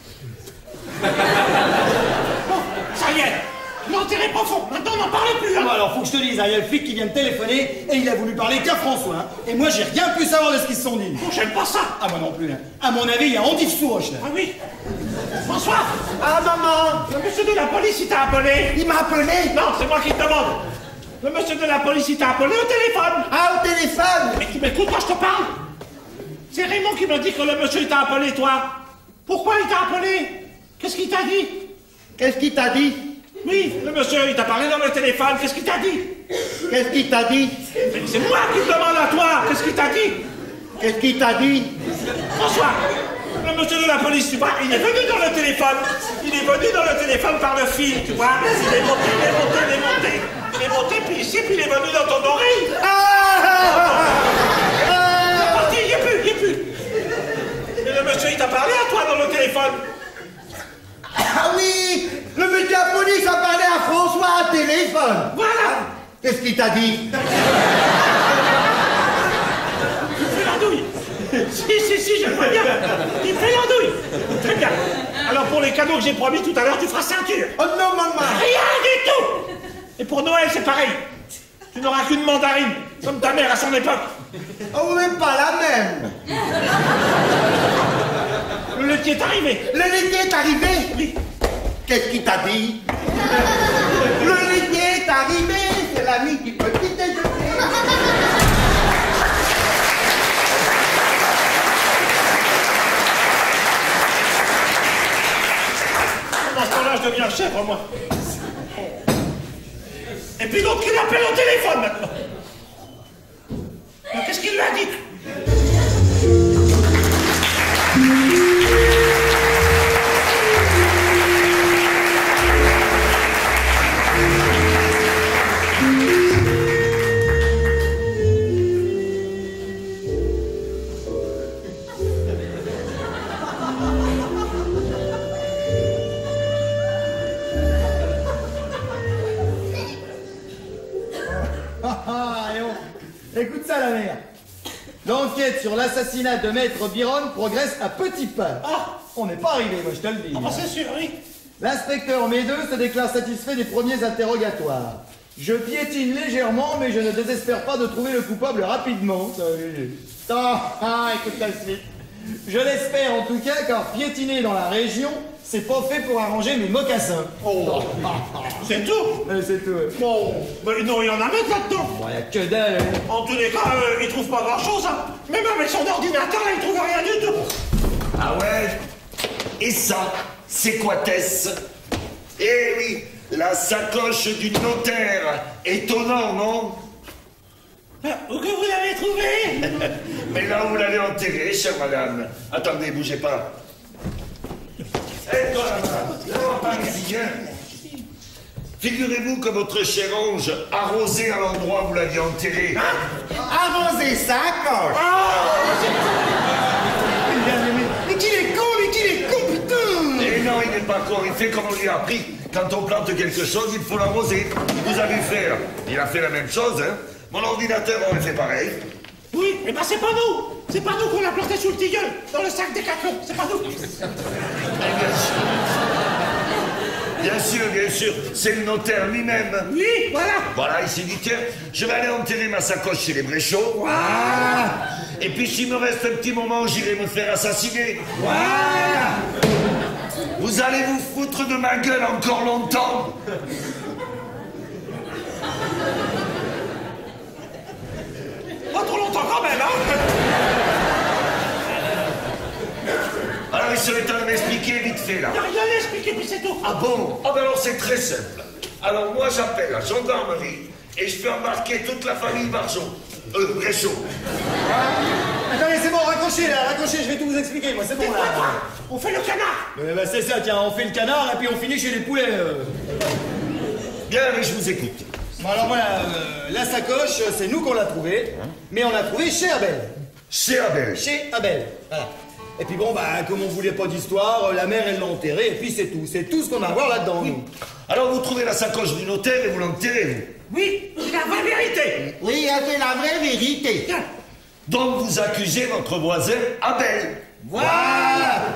Bon, ça y est. L'enterré profond. Maintenant, on n'en parle plus. Hein. Bon, alors, faut que je te dise, hein, il y a le flic qui vient de téléphoner et il a voulu parler qu'à François. Hein. Et moi, j'ai rien pu savoir de ce qu'ils se sont dit. Bon, j'aime pas ça. Ah, moi non plus. Hein. À mon avis, il y a Andive sous roche, là. Ah oui. François, Ah, maman, le monsieur de la police, il t'a appelé. il m'a appelé. Non, c'est moi qui te demande. Le monsieur de la police, il t'a appelé au téléphone. Ah, au téléphone. Mais tu m'écoutes quand je te parle. C'est Raymond qui m'a dit que le monsieur, il t'a appelé, toi. Pourquoi il t'a appelé? Qu'est-ce qu'il t'a dit? Qu'est-ce qu'il t'a dit? Oui, le monsieur, il t'a parlé dans le téléphone. Qu'est-ce qu'il t'a dit? Qu'est-ce qu'il t'a dit? Mais c'est moi qui te demande à toi. Qu'est-ce qu'il t'a dit? Qu'est-ce qu'il t'a dit? François, le monsieur de la police, tu vois, il est venu dans le téléphone. Il est venu dans le téléphone par le fil, tu vois. Il est monté, il est monté, il est monté. Il est monté, puis ici, puis il est venu dans ton oreille. Ah! Il est parti, il n'y est plus, il n'y est plus. Et le monsieur, il t'a parlé à toi dans le téléphone. Ah oui! Le monsieur de la police a parlé à François au téléphone. Voilà. Qu'est-ce qu'il t'a dit? Il fait l'andouille. Si, si, si, je le vois bien. Il fait l'andouille. Très bien. Alors pour les cadeaux que j'ai promis tout à l'heure, tu feras ceinture. Oh non, maman! Rien du tout. Et pour Noël, c'est pareil. Tu n'auras qu'une mandarine, comme ta mère à son époque. Oh, même pas la même! Le laitier est arrivé. Le laitier est arrivé? Oui. Qu'est-ce qu'il t'a dit? Le laitier est arrivé! C'est l'ami du petit déjeuner! Dans ce temps-là, je deviens chèvre, moi. Et puis l'autre qui l'appelle au téléphone, maintenant. Mais qu'est-ce qu'il lui a dit? Écoute ça, la mère. L'enquête sur l'assassinat de Maître Biron progresse à petits pas. Ah. On n'est pas arrivé, moi, je te le dis. Ah, bah, c'est sûr, oui. L'inspecteur Médeux se déclare satisfait des premiers interrogatoires. Je piétine légèrement, mais je ne désespère pas de trouver le coupable rapidement. Ah, ah, écoute la suite. Je l'espère en tout cas, car piétiner dans la région, c'est pas fait pour arranger mes mocassins. Oh, c'est tout. Ouais, c'est tout. Ouais. Bon, mais non, il y en a mettre là-dedans. Bon, y a que dalle. Hein. En tous les cas, euh, il trouve pas grand-chose. Hein. Même avec son ordinateur, là, il trouve rien du tout. Ah ouais? Et ça, c'est quoi, Tess? Eh oui, la sacoche du notaire. Étonnant, non? Où que vous l'avez trouvé? Mais là, vous l'avez enterré, chère madame. Attendez, bougez pas. Eh, toi, là-bas, par ici, hein. Figurez-vous que votre cher ange arrosé à l'endroit où vous l'aviez enterré. Hein? Arroser sacoche. Mais qu'il est con, mais qu'il est con, putain! Et non, il n'est pas con, il fait comme on lui a appris. Quand on plante quelque chose, il faut l'arroser. Vous avez fait, là. Il a fait la même chose, hein. Mon ordinateur aurait fait pareil. Oui, mais ben c'est pas nous. C'est pas nous qu'on l'a planté sous le tilleul, dans le sac des cacons. C'est pas nous. Bien sûr, bien sûr, c'est le notaire lui-même. Oui, voilà. Voilà, il s'est dit, tiens, je vais aller enterrer ma sacoche chez les Bréchauds. Voilà. Et puis s'il me reste un petit moment, j'irai me faire assassiner. Voilà. Vous allez vous foutre de ma gueule encore longtemps. Pas trop longtemps quand même, hein. Alors il serait temps de m'expliquer vite fait là. Il n'y a rien à expliquer, puis c'est tout. Ah bon? Ah ben alors c'est très simple. Alors moi j'appelle la gendarmerie et je fais embarquer toute la famille Barjot. Euh, Bréchot. Attendez, c'est bon, raccrochez là, raccrochez, je vais tout vous expliquer, moi, c'est bon là. On fait le canard. Euh, bah, c'est ça, tiens, on fait le canard et puis on finit chez les poulets. Euh. Bien, mais je vous écoute. Bon, alors voilà, euh, la sacoche, c'est nous qu'on l'a trouvée, mais on l'a trouvée chez Abel. Chez Abel. Chez Abel, voilà. Et puis bon, bah, comme on voulait pas d'histoire, la mère, elle l'a enterrée, et puis c'est tout. C'est tout ce qu'on a à voir là-dedans, nous. Alors vous trouvez la sacoche du notaire et vous l'enterrez, vous? Oui, c'est la vraie vérité. Oui, c'est la vraie vérité. Tiens. Donc vous accusez votre voisin Abel. Voilà.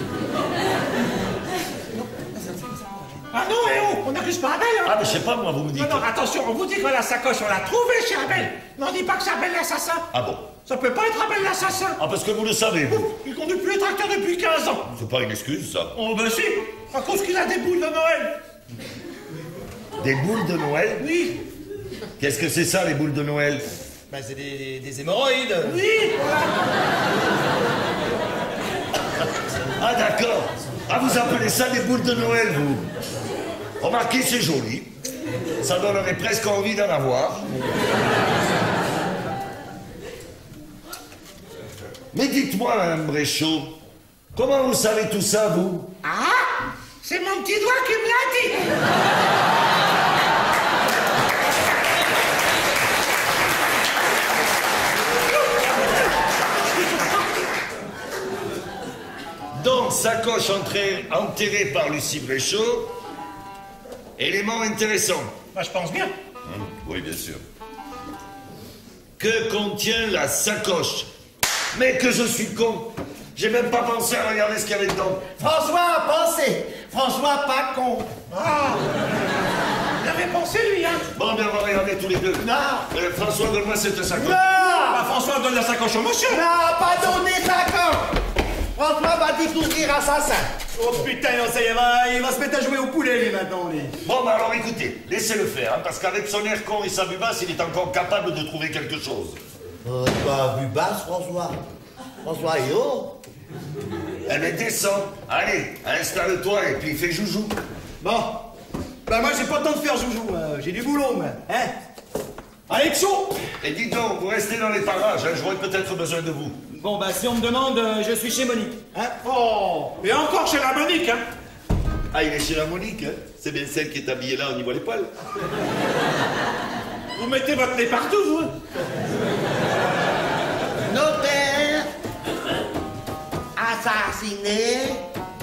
Ah non, eh oh, on n'accuse pas Abel, hein. Ah mais je sais pas, moi, vous me dites. Non, non, attention, on vous dit que la sacoche, on l'a trouvée chez Abel. Mais on dit pas que c'est Abel l'assassin. Ah bon? Ça peut pas être Abel l'assassin. Ah parce que vous le savez, vous. Il conduit plus le tracteur depuis quinze ans. C'est pas une excuse, ça. Oh ben si, à cause qu'il a des boules de Noël. Des boules de Noël? Oui. Qu'est-ce que c'est ça, les boules de Noël? Bah, c'est des, des hémorroïdes. Oui, voilà. Ah d'accord. Ah vous appelez ça des boules de Noël, vous? Remarquez, c'est joli. Ça donnerait presque envie d'en avoir. Mais dites-moi, Madame Bréchot, comment vous savez tout ça, vous? Ah, c'est mon petit doigt qui me l'a dit. Donc, sacoche entrée- enterrée par Lucie Bréchot. Élément intéressant. Bah, je pense bien. Hein? Oui, bien sûr. Que contient la sacoche? Mais que je suis con. J'ai même pas pensé à regarder ce qu'il y avait dedans. François a pensé. François pas con. Ah, il avait pensé, lui, hein. Bon, bien, on va regarder tous les deux. Non. Euh, François, donne-moi cette sacoche. Non. Bah, François donne la sacoche au monsieur. Non, pas donner sacoche. François va découvrir assassin. Oh putain, non, ça y est, va, il va se mettre à jouer au poulet, lui, maintenant, lui. Bon, bah alors écoutez, laissez-le faire, hein, parce qu'avec son air con et sa bubasse, il est encore capable de trouver quelque chose. Oh, tu as vu basse, François. François, yo. Eh bien, descends. Allez, installe-toi et puis fais joujou. Bon. Bah, moi, j'ai pas le temps de faire joujou, moi. J'ai du boulot, moi. Hein? Allez, chaud. Et dites donc, vous restez dans les parages, hein, j'aurai peut-être besoin de vous. Bon, bah, si on me demande, euh, je suis chez Monique. Hein? Oh, et encore chez la Monique, hein. Ah, il est chez la Monique, hein? C'est bien celle qui est habillée là, on y voit les poils. Vous mettez votre nez partout, vous. Notaire. Assassiné.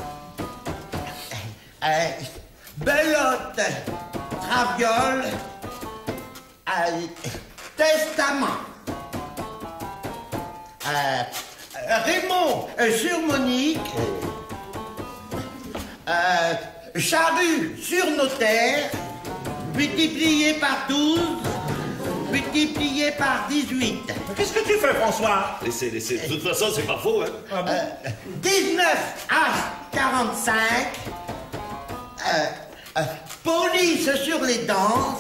Euh, belote. Traviole. Euh, testament. Euh, Raymond euh, sur Monique. Euh, charrue sur notaire. multiplié par douze, multiplié par dix-huit. Qu'est-ce que tu fais, François? Laissez, laissez. De toute façon, c'est pas faux, hein. Ah bon? Euh, dix-neuf H quarante-cinq, euh, euh, police sur les dents,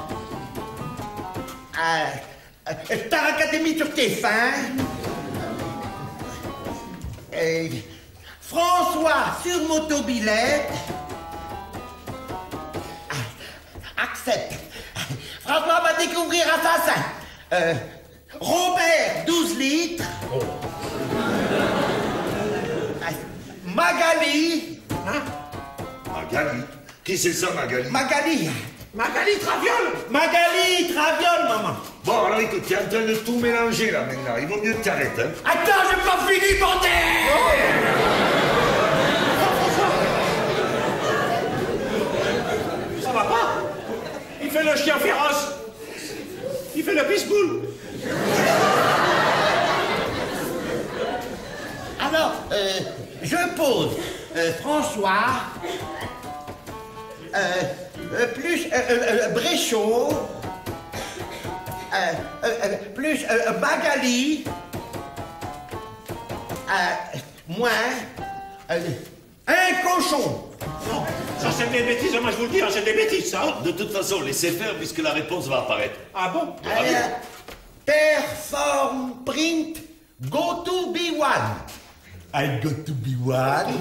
euh, euh, Star Academy sur tes fins, euh, François sur motobilette, euh, accepte. François va découvrir Assassin. Euh, Robert, douze litres. Magali. Hein? Magali. Qui c'est ça, Magali? Magali. Magali Traviole. Magali, Traviole, maman. Bon, alors écoute, tu es en train de tout mélanger, là, maintenant. Il vaut mieux que tu arrêtes, hein. Attends, j'ai pas fini, bordel. Ça va pas? Il fait le chien féroce. Il fait le pitbull. Alors, euh, je pose euh, François, euh, euh, plus euh, euh, Bréchot, euh, euh, euh, plus euh, Magali, euh, moins euh, un cochon. Non, ça c'est des bêtises, moi je vous le dis, hein, c'est des bêtises, ça. De toute façon, laissez faire puisque la réponse va apparaître. Ah bon? Ah oui. Euh, perform print go to be one. I go to be one.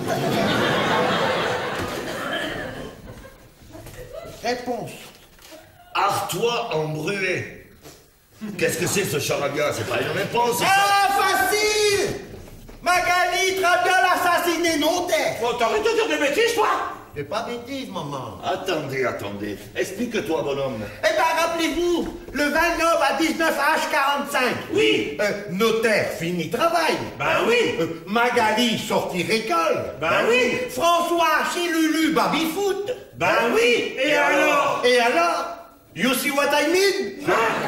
Réponse. Artois embrué. Qu'est-ce que c'est ce charabia? C'est pas une réponse, c'est ça? Ah, facile! Magali Traviole assassiné notaire. Bon, t'arrêtes de dire des bêtises, toi? C'est pas bêtise, maman. Attendez, attendez. Explique-toi, bonhomme. Eh ben, rappelez-vous, le vingt-neuf à dix-neuf H quarante-cinq. Oui. Euh, notaire, fini travail. Ben oui. Euh, Magali, sortie école. Ben oui. François, chez Lulu, baby-foot. Ben oui. Et alors? Et alors? You see what I mean?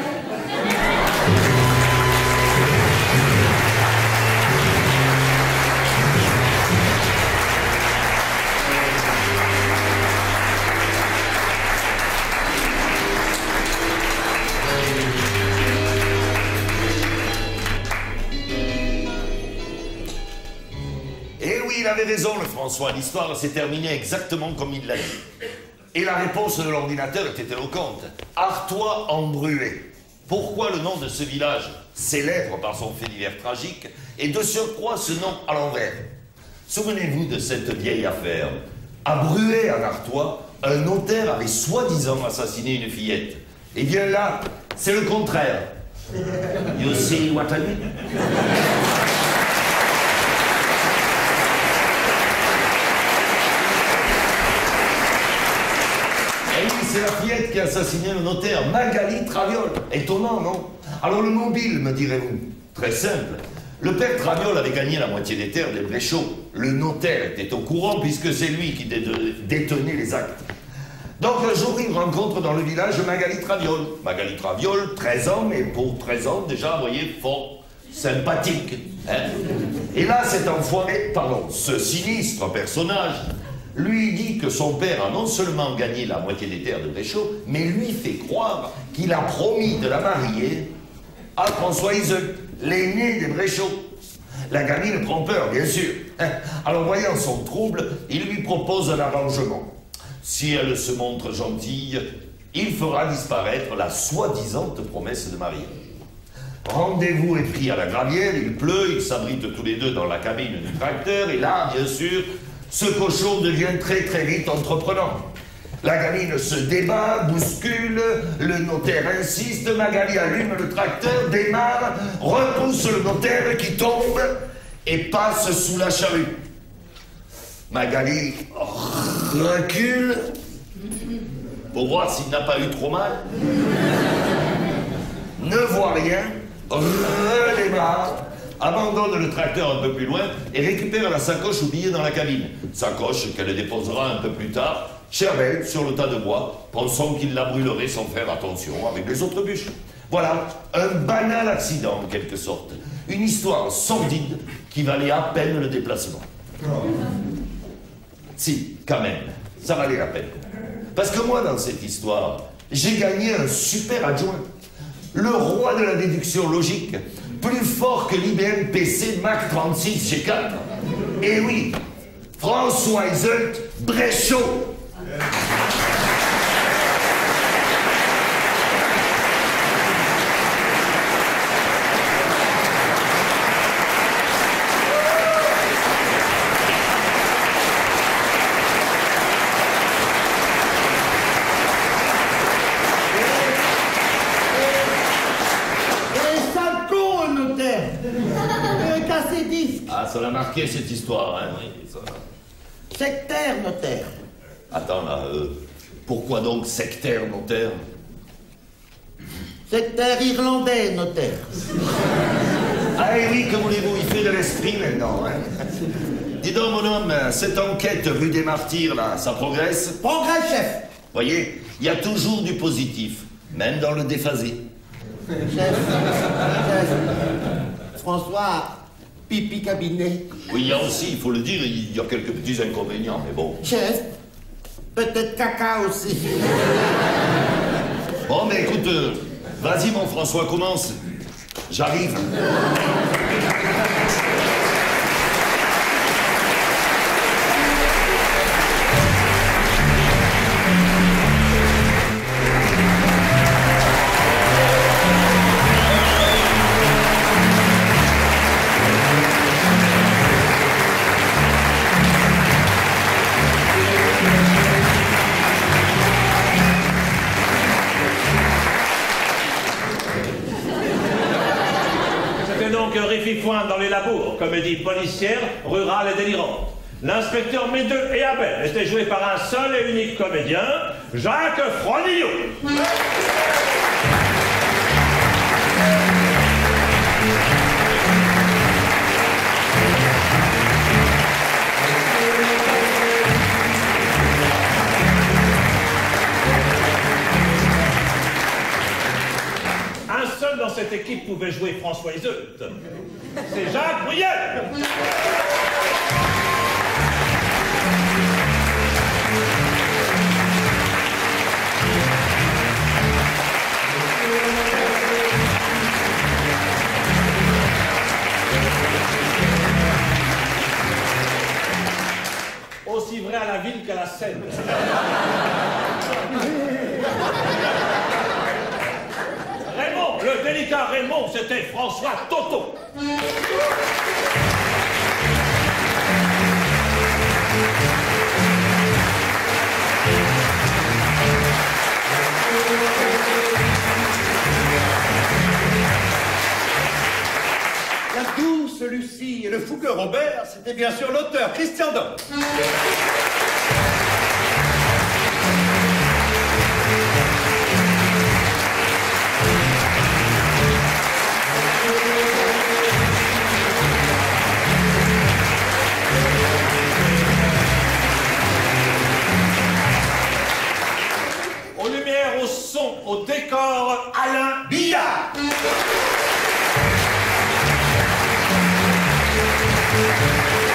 Eh oui, il avait raison, le François. L'histoire s'est terminée exactement comme il l'a dit. Et la réponse de l'ordinateur était éloquente. Artois embrué. Pourquoi le nom de ce village, célèbre par son fait divers tragique, et de surcroît ce nom à l'envers? Souvenez-vous de cette vieille affaire. À Bruay, en Artois, un notaire avait soi-disant assassiné une fillette. Eh bien là, c'est le contraire. You see what I mean? C'est la fillette qui a assassiné le notaire, Magali Traviole. Étonnant, non? Alors le mobile, me direz-vous? Très simple. Le père Traviole avait gagné la moitié des terres des Bréchot. Le notaire était au courant puisque c'est lui qui dé détenait les actes. Donc un jour, il rencontre dans le village Magali Traviole. Magali Traviole, treize ans, mais pour treize ans, déjà, vous voyez, fort, sympathique. Hein? Et là, cet enfoiré, pardon, ce sinistre personnage, lui dit que son père a non seulement gagné la moitié des terres de Bréchot, mais lui fait croire qu'il a promis de la marier à François Iseux, l'aîné des Bréchot. La gamine prend peur, bien sûr. Alors, voyant son trouble, il lui propose un arrangement. Si elle se montre gentille, il fera disparaître la soi-disant promesse de mariage. Rendez-vous est pris à la gravière, il pleut, ils s'abritent tous les deux dans la cabine du tracteur, et là, bien sûr, ce cochon devient très très vite entreprenant. La gamine se débat, bouscule, le notaire insiste, Magali allume le tracteur, démarre, repousse le notaire qui tombe et passe sous la charrue. Magali recule pour voir s'il n'a pas eu trop mal, ne voit rien, redémarre, abandonne le tracteur un peu plus loin et récupère la sacoche oubliée dans la cabine. Sacoche qu'elle déposera un peu plus tard, Cherbel, sur le tas de bois, pensant qu'il la brûlerait sans faire attention avec les autres bûches. Voilà, un banal accident en quelque sorte. Une histoire sordide qui valait à peine le déplacement. Si, quand même, ça valait la peine. Parce que moi, dans cette histoire, j'ai gagné un super adjoint. Le roi de la déduction logique, plus fort que l'I B M P C Mac trente-six G quatre. Et oui, François Iseult Bréchot. Ah, ça l'a marqué cette histoire, hein, oui, ça. Sectaire, notaire. Attends, là, euh, pourquoi donc sectaire, notaire? Sectaire irlandais, notaire. Ah et oui, que voulez-vous, il fait de l'esprit maintenant, hein. Dis donc, mon homme, cette enquête rue des Martyrs, là, ça progresse? Progrès, chef. Voyez, il y a toujours du positif, même dans le déphasé. Chef, chef. François, pipi cabinet. Oui, il y a aussi, il faut le dire, il y a quelques petits inconvénients, mais bon. Chef, peut-être caca aussi. Bon, mais écoute, euh, vas-y, mon François, commence. J'arrive. Rififoin dans les labours, comédie policière, rurale et délirante. L'inspecteur Médeux et Abel étaient joués par un seul et unique comédien, Jacques Frodillot. Un seul dans cette équipe pouvait jouer François Iseult. C'est Jacques Bruyel. Aussi vrai à la ville qu'à la Seine. Raymond, le délicat Raymond, c'était François Toto. La douce Lucie et le fougueux Robert, c'était bien sûr l'auteur Christian Doc. Aux lumières, au son, au décor, Alain Billard. Thank you.